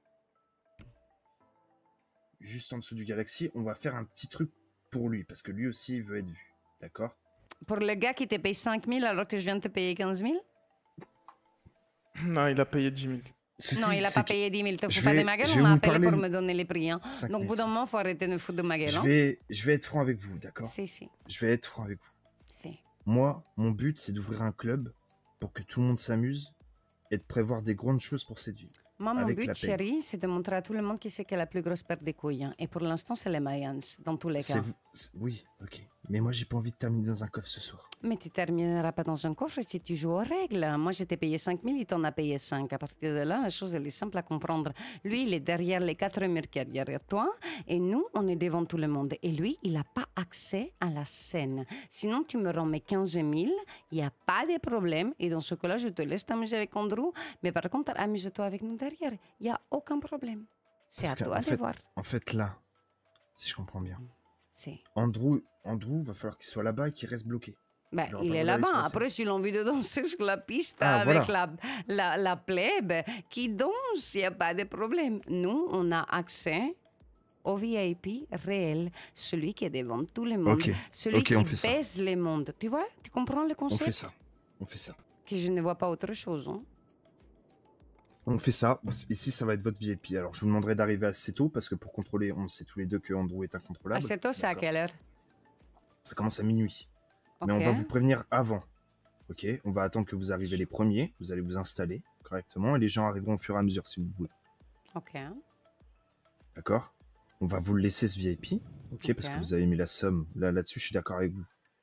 juste en dessous du Galaxy, on va faire un petit truc pour lui, parce que lui aussi, il veut être vu. D'accord? Pour le gars qui te paye 5 000 alors que je viens de te payer 15 000? Non, il a payé 10 000. Non, il n'a pas payé 10 000. Te Je fous pas vais- de ma gueule, je on vais m'a vous appelé parler pour de- me donner les prix. Hein. 5 Donc, au bout minutes. d'un moment, il faut arrêter de me foutre de ma gueule. Je hein. vais être franc avec vous, d'accord? Si, si. Je vais être franc avec vous. Si. Moi, mon but, c'est d'ouvrir un club pour que tout le monde s'amuse et de prévoir des grandes choses pour cette vie. Moi, mon avec but, la paye. chérie, c'est de montrer à tout le monde qui c'est qui a la plus grosse paire de couilles. hein. Et pour l'instant, c'est les Mayans, dans tous les C'est cas. vous. Oui, ok. Mais moi, j'ai pas envie de terminer dans un coffre ce soir. Mais tu termineras pas dans un coffre si tu joues aux règles. Moi, je t'ai payé 5 000, il t'en a payé 5. À partir de là, la chose, elle est simple à comprendre. Lui, il est derrière les 4 murs qui est derrière toi, et nous, on est devant tout le monde. Et lui, il n'a pas accès à la scène. Sinon, tu me rends mes 15 000, il n'y a pas de problème. Et dans ce cas-là, je te laisse t'amuser avec Andrew. Mais par contre, amuse-toi avec nous derrière. Il n'y a aucun problème. C'est Parce à que, toi en de fait, voir. En fait, là, si je comprends bien, C'est... Andrew, va falloir qu'il soit là-bas et qu'il reste bloqué. Ben, J'aurais il pas est le droit d'aller là-bas. sur la scène. Après, s'il a envie de danser sur la piste Ah, avec voilà. la plèbe qui danse, il n'y a pas de problème. Nous, on a accès au VIP réel, celui qui est devant tout le monde, Ok. celui Ok, on fait qui ça. pèse le monde. Tu vois? Tu comprends le On concept? fait ça. On fait ça. Que je ne vois pas autre chose. Hein? On fait ça. Ici, ça va être votre VIP. Alors, je vous demanderai d'arriver assez tôt parce que pour contrôler, on sait tous les deux que Andrew est incontrôlable. Assez tôt, c'est à D'accord. quelle heure? Ça commence à minuit. Mais on Ok. va vous prévenir avant. Ok? On va attendre que vous arrivez les premiers. Vous allez vous installer correctement et les gens arriveront au fur et à mesure si vous voulez. Ok. D'accord? On va vous le laisser ce VIP. Ok? Parce Ok. que vous avez mis la somme. Là-dessus, je suis d'accord avec vous.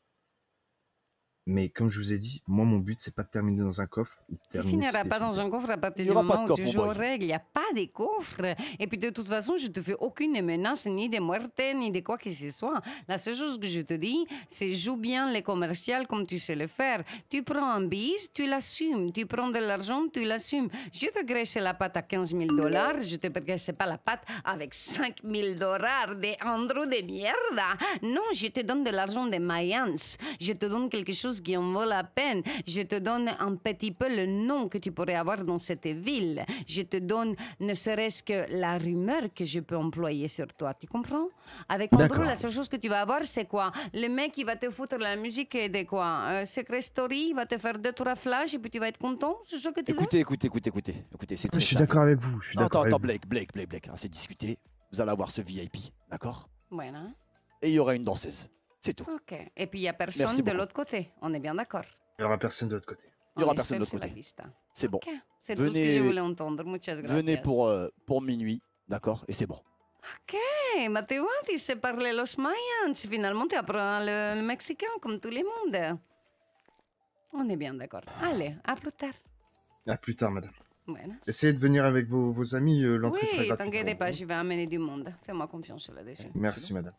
Mais comme je vous ai dit, moi, mon but, c'est pas de terminer dans un coffre ou de Tu terminer finiras sur pas les dans souvenirs. un coffre à partir Il y du aura pas moment de où tu coffre, joues mon aux boy. règles. Il n'y a pas de coffre. Et puis de toute façon, je te fais aucune menace, ni de muerte, ni de quoi que ce soit. La seule chose que je te dis, c'est joue bien les commerciales comme tu sais le faire. Tu prends un bis, tu l'assumes. Tu prends de l'argent, tu l'assumes. Je te graisse la pâte à 15 000 $. Je te graisse pas la pâte avec 5 000 $ de Andrew de mierda. Non, je te donne de l'argent de Mayans. Je te donne quelque chose qui en vaut la peine. Je te donne un petit peu le nom que tu pourrais avoir dans cette ville. Je te donne ne serait-ce que la rumeur que je peux employer sur toi. Tu comprends? Avec Andrew, D'accord. la seule chose que tu vas avoir, c'est quoi? Le mec qui va te foutre la musique de quoi? Secret Story, il va te faire 2-3 flashs et puis tu vas être content? C'est ça que tu veux? Écoutez, c'est Je très suis simple. d'accord avec vous. Je suis Non, d'accord attends, avec vous. Blake, hein, c'est discuté. Vous allez avoir ce VIP, d'accord? Voilà. Et il y aura une danseuse. C'est tout. Ok. Et puis il n'y a personne Merci de beaucoup. l'autre côté. On est bien d'accord. Il n'y aura personne de l'autre côté. Il n'y aura On est personne de seul l'autre sur la côté. pista. C'est bon. Ok. C'est tout ce que je voulais entendre. Muchas gracias. Venez pour minuit, d'accord? Et c'est bon. Ok, mais tu vois, tu sais parler los mayans. Finalement, tu apprends le mexicain comme tout le monde. On est bien d'accord. Allez, à plus tard. À plus tard, madame. Buenas. Essayez de venir avec vos amis, l'entrée sera Oui, gratuite. t'inquiète pour pas, vous. je vais amener du monde. Fais-moi confiance là-dessus. Merci, madame.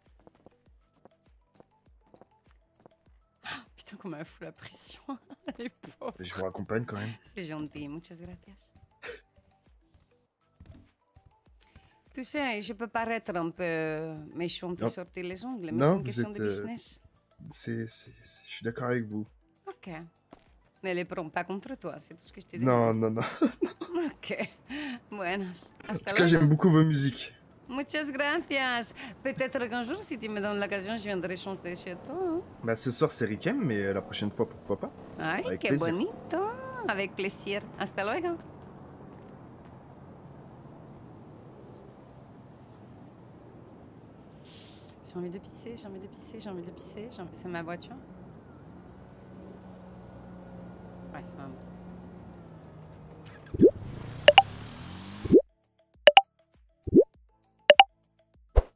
Putain, qu'on m'a foutu la pression. Elle est pauvre. Je vous raccompagne quand même. C'est gentil, muchas gracias. Tu sais, je peux paraître un peu méchante et Non. sortir les ongles, mais c'est Non, une vous question êtes... de business. Je suis d'accord avec vous. Ok. Ne les prends pas contre toi, c'est tout ce que je te dis. Non, non, non. Ok. Buenas. En Hasta tout cas, j'aime luego. beaucoup vos musiques. Muchas gracias. Peut-être qu'un jour, si tu me donnes l'occasion, je viendrai chanter chez toi. Hein? Bah, ce soir, c'est Rikem, mais la prochaine fois, pourquoi pas? Ay, Avec qué plaisir. bonito. Avec plaisir. Hasta luego. J'ai envie de pisser, j'ai envie de pisser, j'ai envie de pisser. C'est ma voiture? Ouais, c'est ma moto.